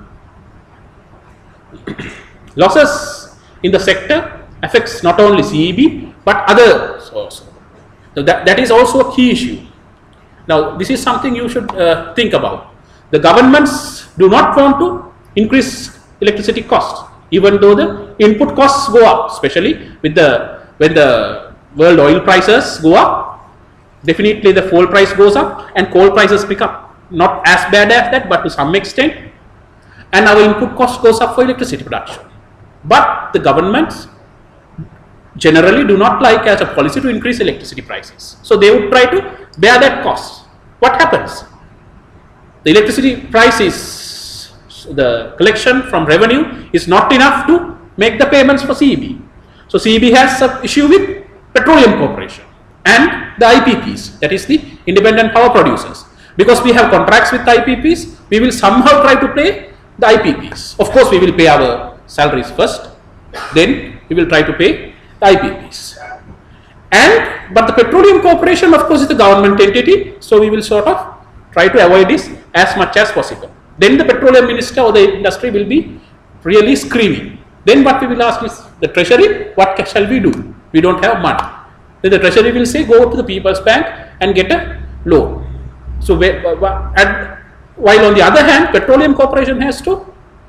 A: Losses in the sector affects not only CEB but others also. So that is also a key issue. Now this is something you should think about. The governments do not want to increase electricity costs, even though the input costs go up, especially with when the world oil prices go up. Definitely the fuel price goes up and coal prices pick up. Not as bad as that, but to some extent. And our input cost goes up for electricity production. But the governments generally do not like as a policy to increase electricity prices. So they would try to bear that cost. What happens? The electricity prices, the collection from revenue is not enough to make the payments for CEB. So CEB has some issue with Petroleum Corporation and the IPPs, that is the independent power producers. Because we have contracts with IPPs, we will somehow try to pay the IPPs. Of course, we will pay our salaries first, then we will try to pay the IPPs. But the Petroleum Corporation, of course, is the government entity, so we will sort of try to avoid this as much as possible. Then the petroleum minister or the industry will be really screaming. Then what we will ask is the treasury, what shall we do? We don't have money. Then the treasury will say, go to the People's Bank and get a loan. So while on the other hand, Petroleum Corporation has to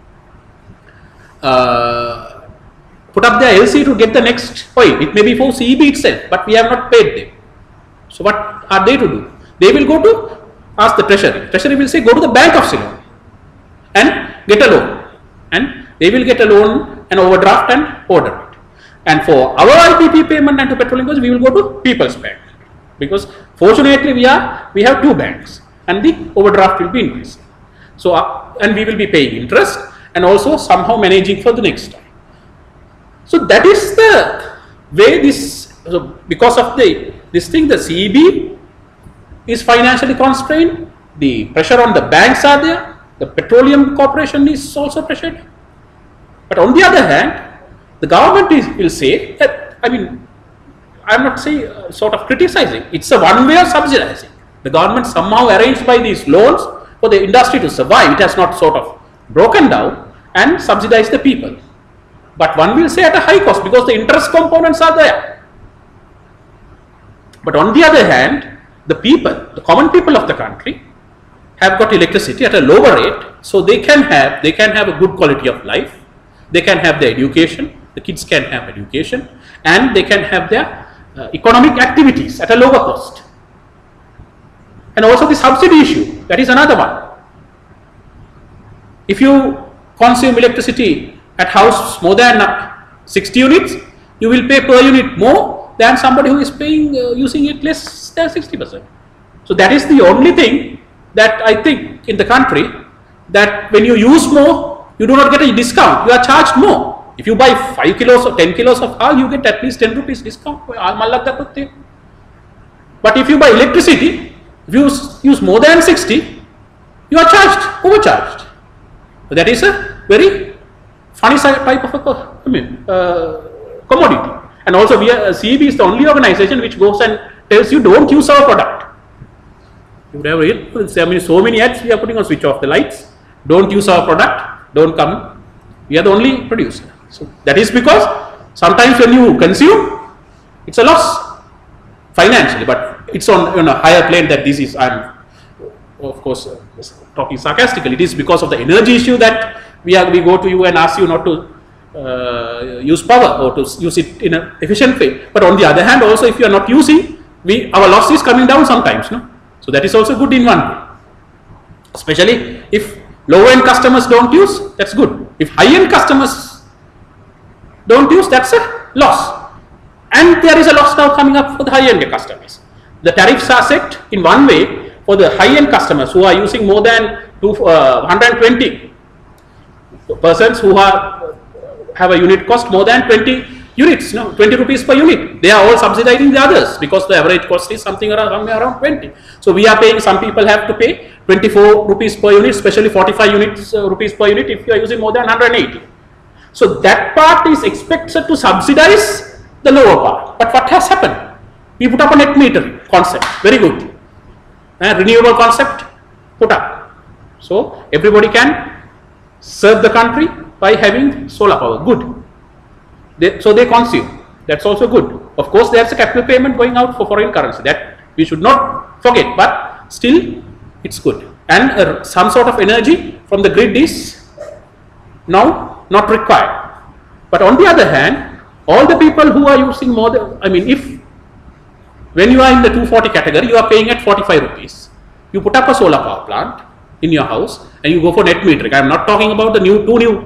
A: put up their LC to get the next oil. It may be for CEB itself, but we have not paid them. So what are they to do? They will go to ask the treasury. Treasury will say, go to the Bank of Ceylon and get a loan. And they will get a loan, an overdraft and order it. And for our IPP payment and to Petroleum Corporation, we will go to People's Bank. Because fortunately we have two banks and the overdraft will be increased. So and we will be paying interest and also somehow managing for the next time. So that is the way this, so because of this thing, the CEB is financially constrained, the pressure on the banks are there, the Petroleum Corporation is also pressured. But on the other hand, the government will say that, I mean, I am not saying sort of criticizing, it's a one way of subsidizing. The government somehow arranged by these loans for the industry to survive, it has not sort of broken down and subsidized the people. But one will say at a high cost because the interest components are there. But on the other hand, the people, the common people of the country have got electricity at a lower rate, so they can have a good quality of life, they can have their education, the kids can have education, and they can have their economic activities at a lower cost. And also the subsidy issue, that is another one. If you consume electricity at house more than 60 units, you will pay per unit more than somebody who is paying using it less than 60%. So that is the only thing that I think in the country, that when you use more, you do not get a discount, you are charged more. If you buy 5 kilos or 10 kilos of oil, you get at least 10 rupees discount. But if you buy electricity, if you use more than 60, you are charged, overcharged. So that is a very funny type of a commodity. And also CEB is the only organization which goes and tells you don't use our product. You would have read, so many ads we are putting on, switch off the lights, don't use our product, don't come, we are the only producer. So that is because sometimes when you consume, it's a loss financially, but it's on a higher plane that this is, I'm of course talking sarcastically, it is because of the energy issue that we go to you and ask you not to use power or to use it in an efficient way. But on the other hand, also if you are not using, our loss is coming down sometimes, no? So that is also good in one way. Especially if low-end customers don't use, that's good. If high-end customers don't use, that's a loss. And there is a loss now coming up for the high-end customers. The tariffs are set in one way for the high-end customers who are using more than 120 persons who have a unit cost more than 20 units, no, 20 rupees per unit. They are all subsidizing the others because the average cost is something around 20. So we are paying, some people have to pay 24 rupees per unit, especially 45 rupees per unit if you are using more than 180. So that part is expected to subsidize the lower part. But what has happened? We put up a net metering concept, very good. Renewable concept, put up. So everybody can serve the country by having solar power, good. So they consume, that's also good. Of course, there's a capital payment going out for foreign currency, that we should not forget, but still it's good. And some sort of energy from the grid is now not required. But on the other hand, all the people who are using more than, I mean, if when you are in the 240 category, you are paying at 45 rupees. You put up a solar power plant in your house and you go for net metering. I am not talking about the two new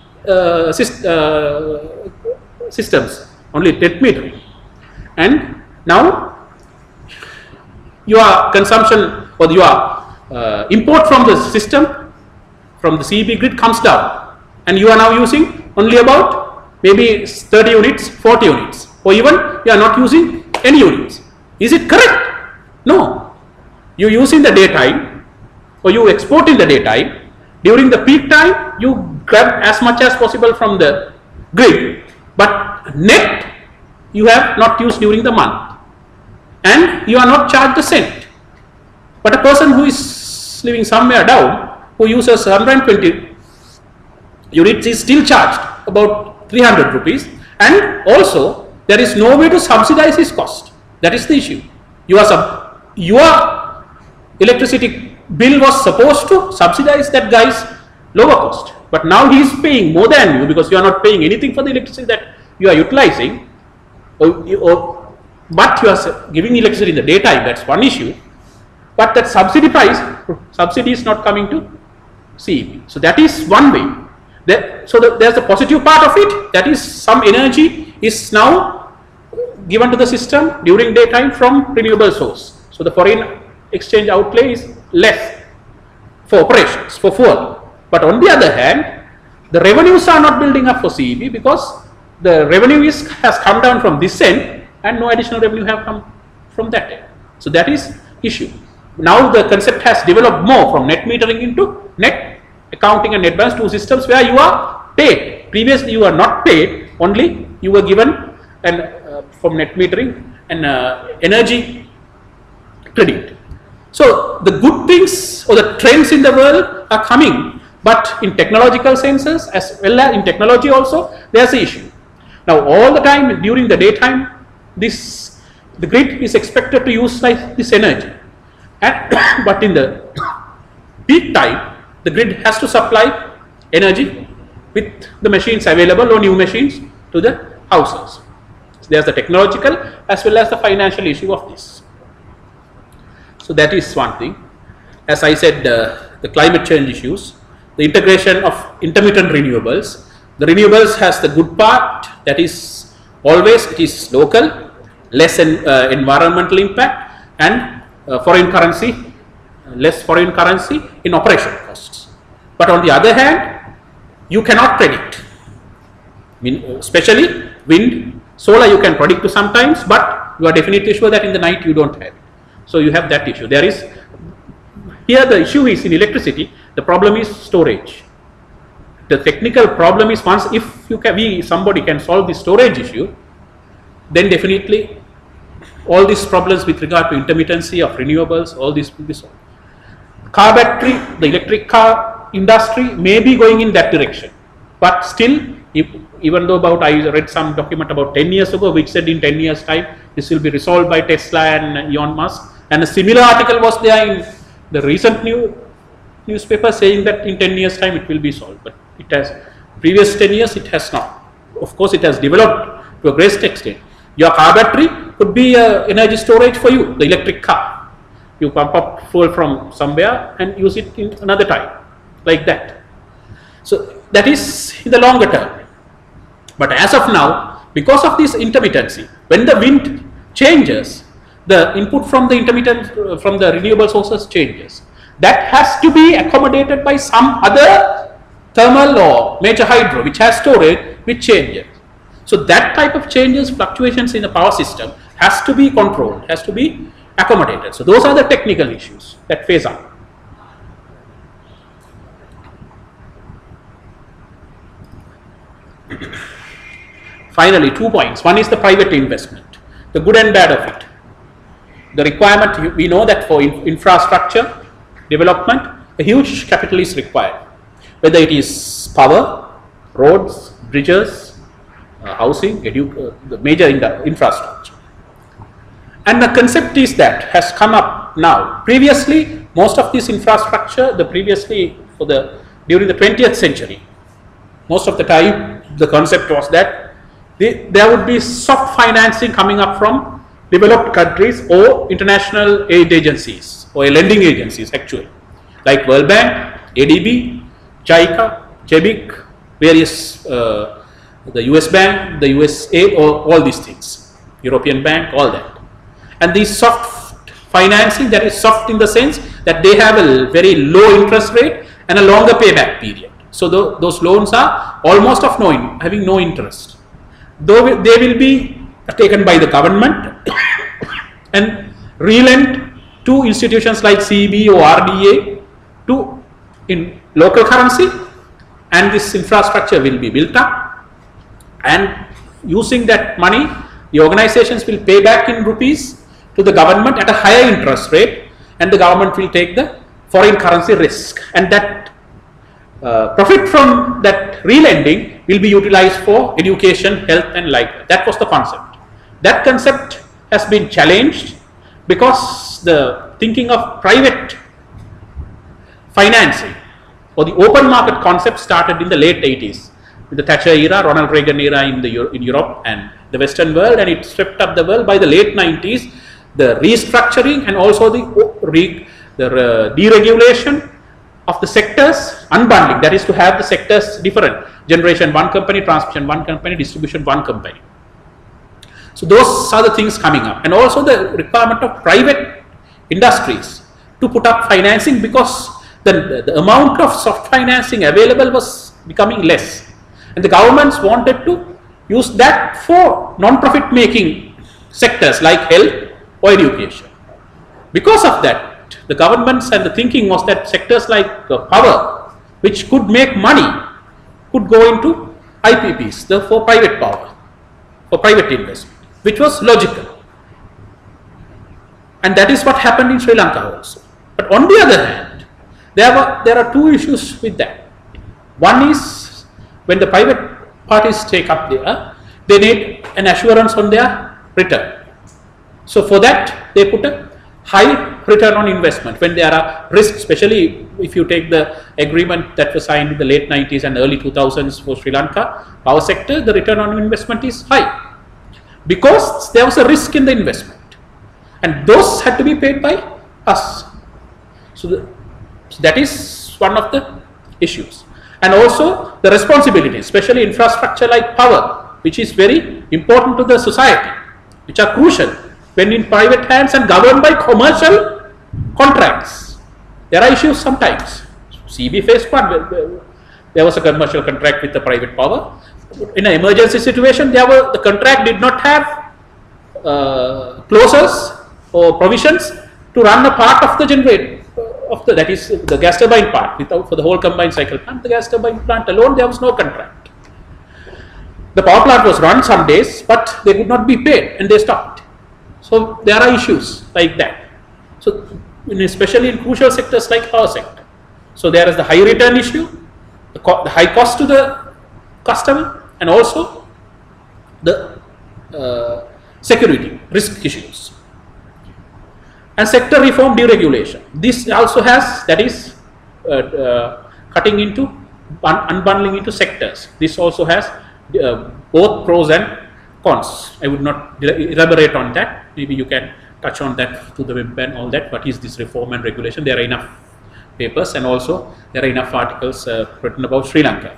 A: systems, only net metering. And now your consumption or your import from the system, from the CEB grid comes down, and you are now using only about maybe 30 units, 40 units, or even you are not using any units. Is it correct? No. You use in the daytime or you export in the daytime. During the peak time, you grab as much as possible from the grid, but net you have not used during the month, and you are not charged a cent. But a person who is living somewhere down, who uses 120 units, is still charged about 300 rupees, and also there is no way to subsidize his cost. That is the issue. Your electricity bill was supposed to subsidize that guy's lower cost, but now he is paying more than you because you are not paying anything for the electricity that you are utilizing, but you are giving electricity in the daytime. That's one issue, but that subsidy is not coming to CEB. So that is one way. So there's a positive part of it, that is some energy is now given to the system during daytime from renewable source. So the foreign exchange outlay is less for operations, for fuel. But on the other hand, the revenues are not building up for CEB because the revenue has come down from this end and no additional revenue have come from that end. So that is issue. Now the concept has developed more from net metering into net accounting and net balance, two systems where you are paid. Previously you are not paid, only you were given from net metering and energy credit. So the good things or the trends in the world are coming, but in technological senses as well as in technology also there is an issue. Now all the time during the daytime the grid is expected to use like this energy, and but in the peak time the grid has to supply energy with the machines available or new machines to the houses. So there is the technological as well as the financial issue of this. So that is one thing. As I said, the climate change issues, the integration of intermittent renewables. The renewables has the good part, that is always it is local, less environmental impact, and foreign currency, less foreign currency in operation costs. But on the other hand, you cannot predict. I mean, especially wind, solar you can predict to sometimes, but you are definitely sure that in the night you don't have it. So you have that issue. There is here the issue is in electricity. The problem is storage. The technical problem is once if somebody can solve the storage issue, then definitely all these problems with regard to intermittency of renewables, all this will be solved. Car battery, the electric car industry may be going in that direction, but still, even though I read some document about 10 years ago which said in 10 years time this will be resolved by Tesla and Elon Musk, and a similar article was there in the recent newspaper saying that in 10 years time it will be solved, but it has previous 10 years it has not. Of course it has developed to a great extent. Your car battery could be energy storage for you, the electric car. You pump up fuel from somewhere and use it in another time, like that. So that is in the longer term. But as of now, because of this intermittency, when the wind changes, the input from the from the renewable sources changes. That has to be accommodated by some other thermal or major hydro which has storage, which changes. So that type of changes, fluctuations in the power system has to be controlled, has to be accommodated. So those are the technical issues that phase out. Finally, 2 points. One is the private investment, the good and bad of it. The requirement, we know that for infrastructure development, a huge capital is required, whether it is power, roads, bridges, housing, the major infrastructure. And the concept is that has come up now. Previously, most of this infrastructure, during the 20th century, most of the time the concept was that there would be soft financing coming up from developed countries or international aid agencies or lending agencies actually, like World Bank, ADB, JICA, JBIC, various, the US Bank, the USA, or all these things, European Bank, all that. And these soft financing, that is soft in the sense that they have a very low interest rate and a longer payback period. So those loans are almost of having no interest. Though they will be taken by the government and relent to institutions like CB or RDA in local currency, and this infrastructure will be built up, and using that money the organizations will pay back in rupees to the government at a higher interest rate, and the government will take the foreign currency risk, and that profit from that relending will be utilized for education, health and life. That was the concept. That concept has been challenged because the thinking of private financing or the open market concept started in the late 80s with the Thatcher era, Ronald Reagan era in Europe and the Western world, and it swept up the world. By the late 90s, the restructuring and also the deregulation of the sectors, unbundling, that is to have the sectors different, generation one company, transmission one company, distribution one company. So those are the things coming up, and also the requirement of private industries to put up financing, because the amount of soft financing available was becoming less, and the governments wanted to use that for non-profit making sectors like health or education. Because of that, the governments and the thinking was that sectors like power, which could make money, could go into IPPs, for private power, for private investment, which was logical. And that is what happened in Sri Lanka also. But on the other hand, there are two issues with that. One is when the private parties take up they need an assurance on their return. So for that, they put a high return on investment when there are risks, especially if you take the agreement that was signed in the late 90s and early 2000s for Sri Lanka power sector, the return on investment is high because there was a risk in the investment, and those had to be paid by us. So that is one of the issues. And also the responsibility, especially infrastructure like power, which is very important to the society, which are crucial when in private hands and governed by commercial contracts. There are issues sometimes. CB phase 1, there was a commercial contract with the private power. In an emergency situation, the contract did not have clauses or provisions to run a part of the generator, that is the gas turbine part, for the whole combined cycle plant. The gas turbine plant alone, there was no contract. The power plant was run some days, but they could not be paid and they stopped. So there are issues like that. So especially in crucial sectors like power sector. So there is the high return issue, the high cost to the customer, and also the security risk issues. And sector reform deregulation. This also has, that is cutting into unbundling into sectors. This also has both pros and cons. I would not elaborate on that. Maybe you can touch on that to the web and all that. What is this reform and regulation? There are enough papers, and also there are enough articles written about Sri Lanka.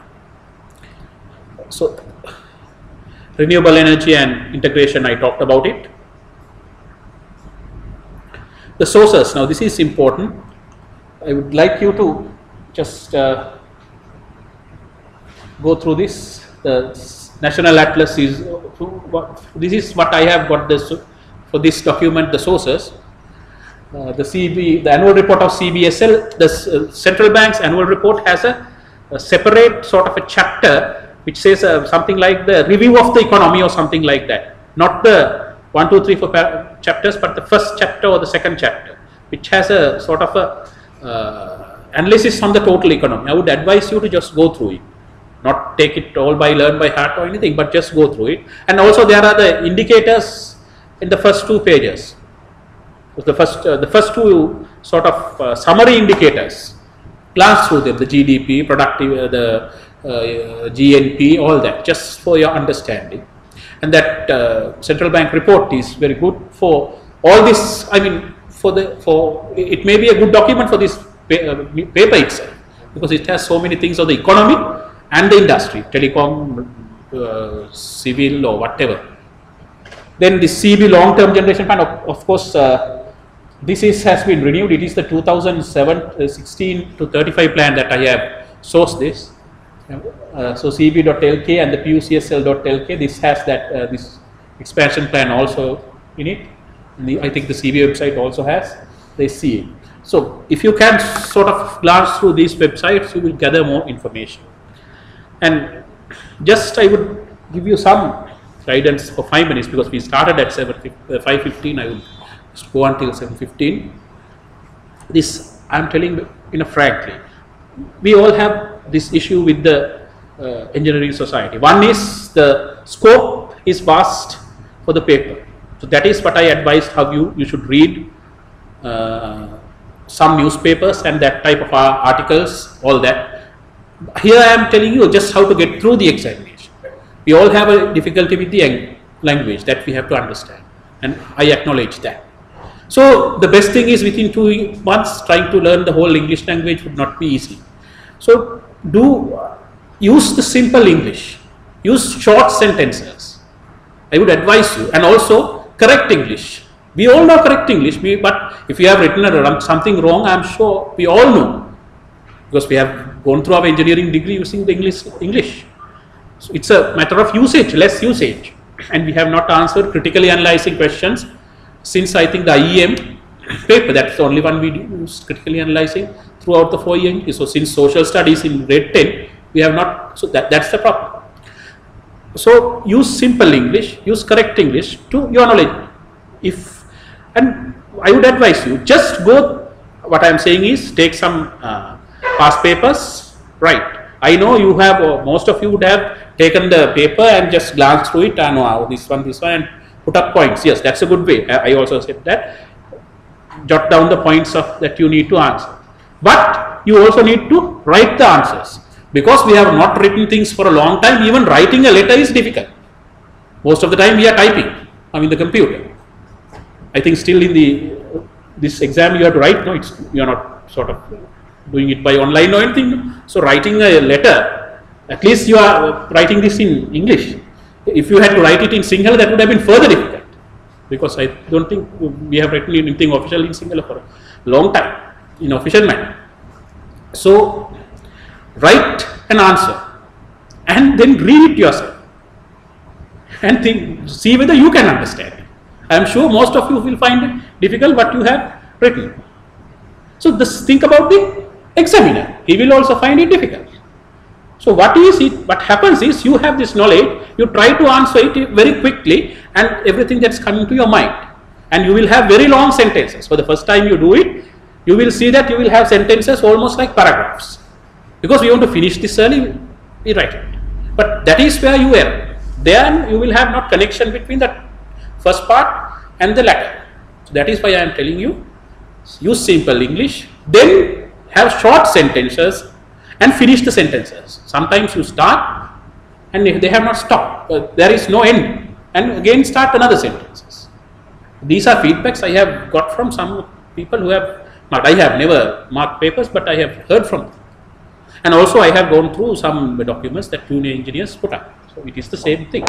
A: So renewable energy and integration, I talked about it. The sources, now this is important. I would like you to just go through this. National Atlas is, this is what I have got this for this document, the sources. The annual report of CBSL, the central bank's annual report has a separate sort of a chapter which says something like the review of the economy or something like that. Not the 1, 2, 3, 4 chapters, but the first chapter or the second chapter, which has a sort of a analysis on the total economy. I would advise you to just go through it, not take it all by learn by heart or anything, but just go through it. And also there are the indicators in the first 2 pages. The first 2 sort of summary indicators. Glance through them, the GDP, productive, the GNP, all that, just for your understanding. And that central bank report is very good for all this. I mean, it may be a good document for this paper itself, because it has so many things of the economy and the industry, telecom, civil or whatever. Then the CB long-term generation plan, of course, this has been renewed. It is the 2016 to 35 plan that I have sourced this. So CB.lk and the PUCSL.lk, this has that this expansion plan also in it. I think the CB website also has the SCA. So if you can sort of glance through these websites, you will gather more information. And just I would give you some guidance for 5 minutes, because we started at 5:15. I will just go until 7:15. This I am telling frankly, we all have this issue with the engineering society. One is the scope is vast for the paper. So that is what I advised how you should read some newspapers and that type of articles, all that. Here I am telling you just how to get through the examination. We all have a difficulty with the language that we have to understand, and I acknowledge that. So the best thing is within 2 months trying to learn the whole English language would not be easy. So use the simple English, use short sentences. I would advise you, and also correct English. We all know correct English, but if you have written something wrong, I am sure we all know, because we have gone through our engineering degree using the English. So it's a matter of usage, less usage, and we have not answered critically analyzing questions since I think the IEM paper. That's the only one we use critically analyzing throughout the 4 years. So since social studies in grade 10, we have not. So that's the problem. So use simple English, use correct English to your knowledge. And I would advise you, just go, what I am saying is take some past papers, right? I know you have, most of you would have taken the paper and just glance through it and this one, and put up points. Yes, that's a good way. I also said that. Jot down the points that you need to answer. But you also need to write the answers, because we have not written things for a long time. Even writing a letter is difficult. Most of the time we are typing, the computer. I think still in this exam you have to write. No, you are not sort of doing it by online or anything. So writing a letter, at least you are writing this in English. If you had to write it in Sinhala, that would have been further difficult, because I don't think we have written anything official in Sinhala for a long time in official manner. So write an answer and then read it yourself and see whether you can understand it. I am sure most of you will find it difficult what you have written. So think about the examiner. He will also find it difficult. So what happens is, you have this knowledge, you try to answer it very quickly and everything that's coming to your mind. And you will have very long sentences. For the first time you do it, you will see that you will have sentences almost like paragraphs. Because we want to finish this early, we write it. But that is where you err. Then you will have not connection between the first part and the latter. So that is why I am telling you, use simple English, then have short sentences and finish the sentences. Sometimes you start and they have not stopped. There is no end, and again start another sentences. These are feedbacks I have got from some people who have marked. I have never marked papers, but I have heard from them. And also I have gone through some documents that junior engineers put up. So it is the same thing.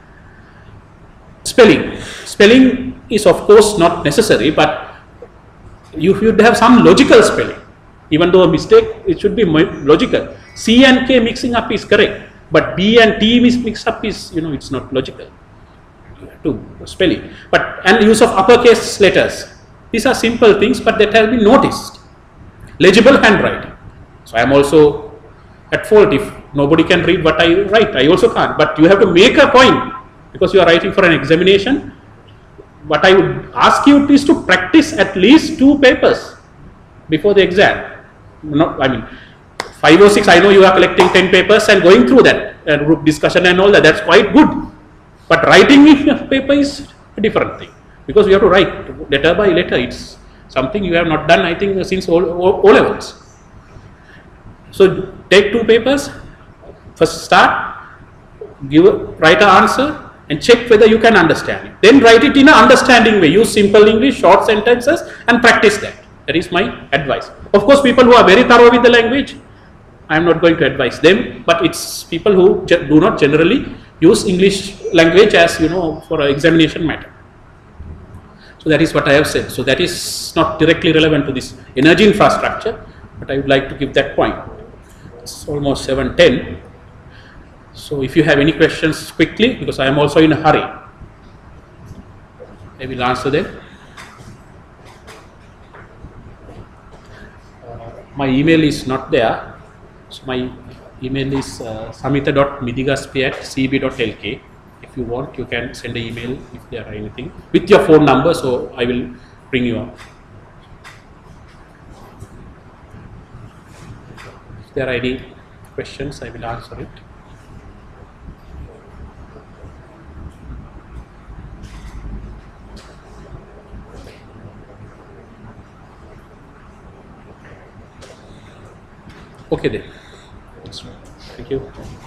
A: Spelling is of course not necessary, but you should have some logical spelling. Even though a mistake, it should be logical. C and K mixing up is correct, But B and T is mixed up is, it's not logical. You have to spell it. But, and use of uppercase letters. These are simple things, but that has been noticed. Legible handwriting. So I am also at fault if nobody can read what I write. I also can't. But you have to make a point because you are writing for an examination. What I would ask you is to practice at least 2 papers before the exam. I mean, 5 or 6, I know you are collecting 10 papers and going through that group discussion and all that. That's quite good. But writing a paper is a different thing because we have to write letter by letter. It's something you have not done, I think, since O levels. So take 2 papers. First start, write an answer and check whether you can understand it. Then write it in an understanding way. Use simple English, short sentences and practice that. That is my advice. Of course, people who are very thorough with the language, I am not going to advise them, but it's people who do not generally use English language as, for an examination matter. So that is what I have said. So that is not directly relevant to this energy infrastructure, but I would like to give that point. It's almost 7:10. So if you have any questions quickly, because I am also in a hurry, I will answer them. My email is not there. So my email is samitha.midigaspi@cb.lk. If you want, you can send an email if there are anything with your phone number, so I will bring you up. If there are any questions, I will answer it. Okay then. Thank you.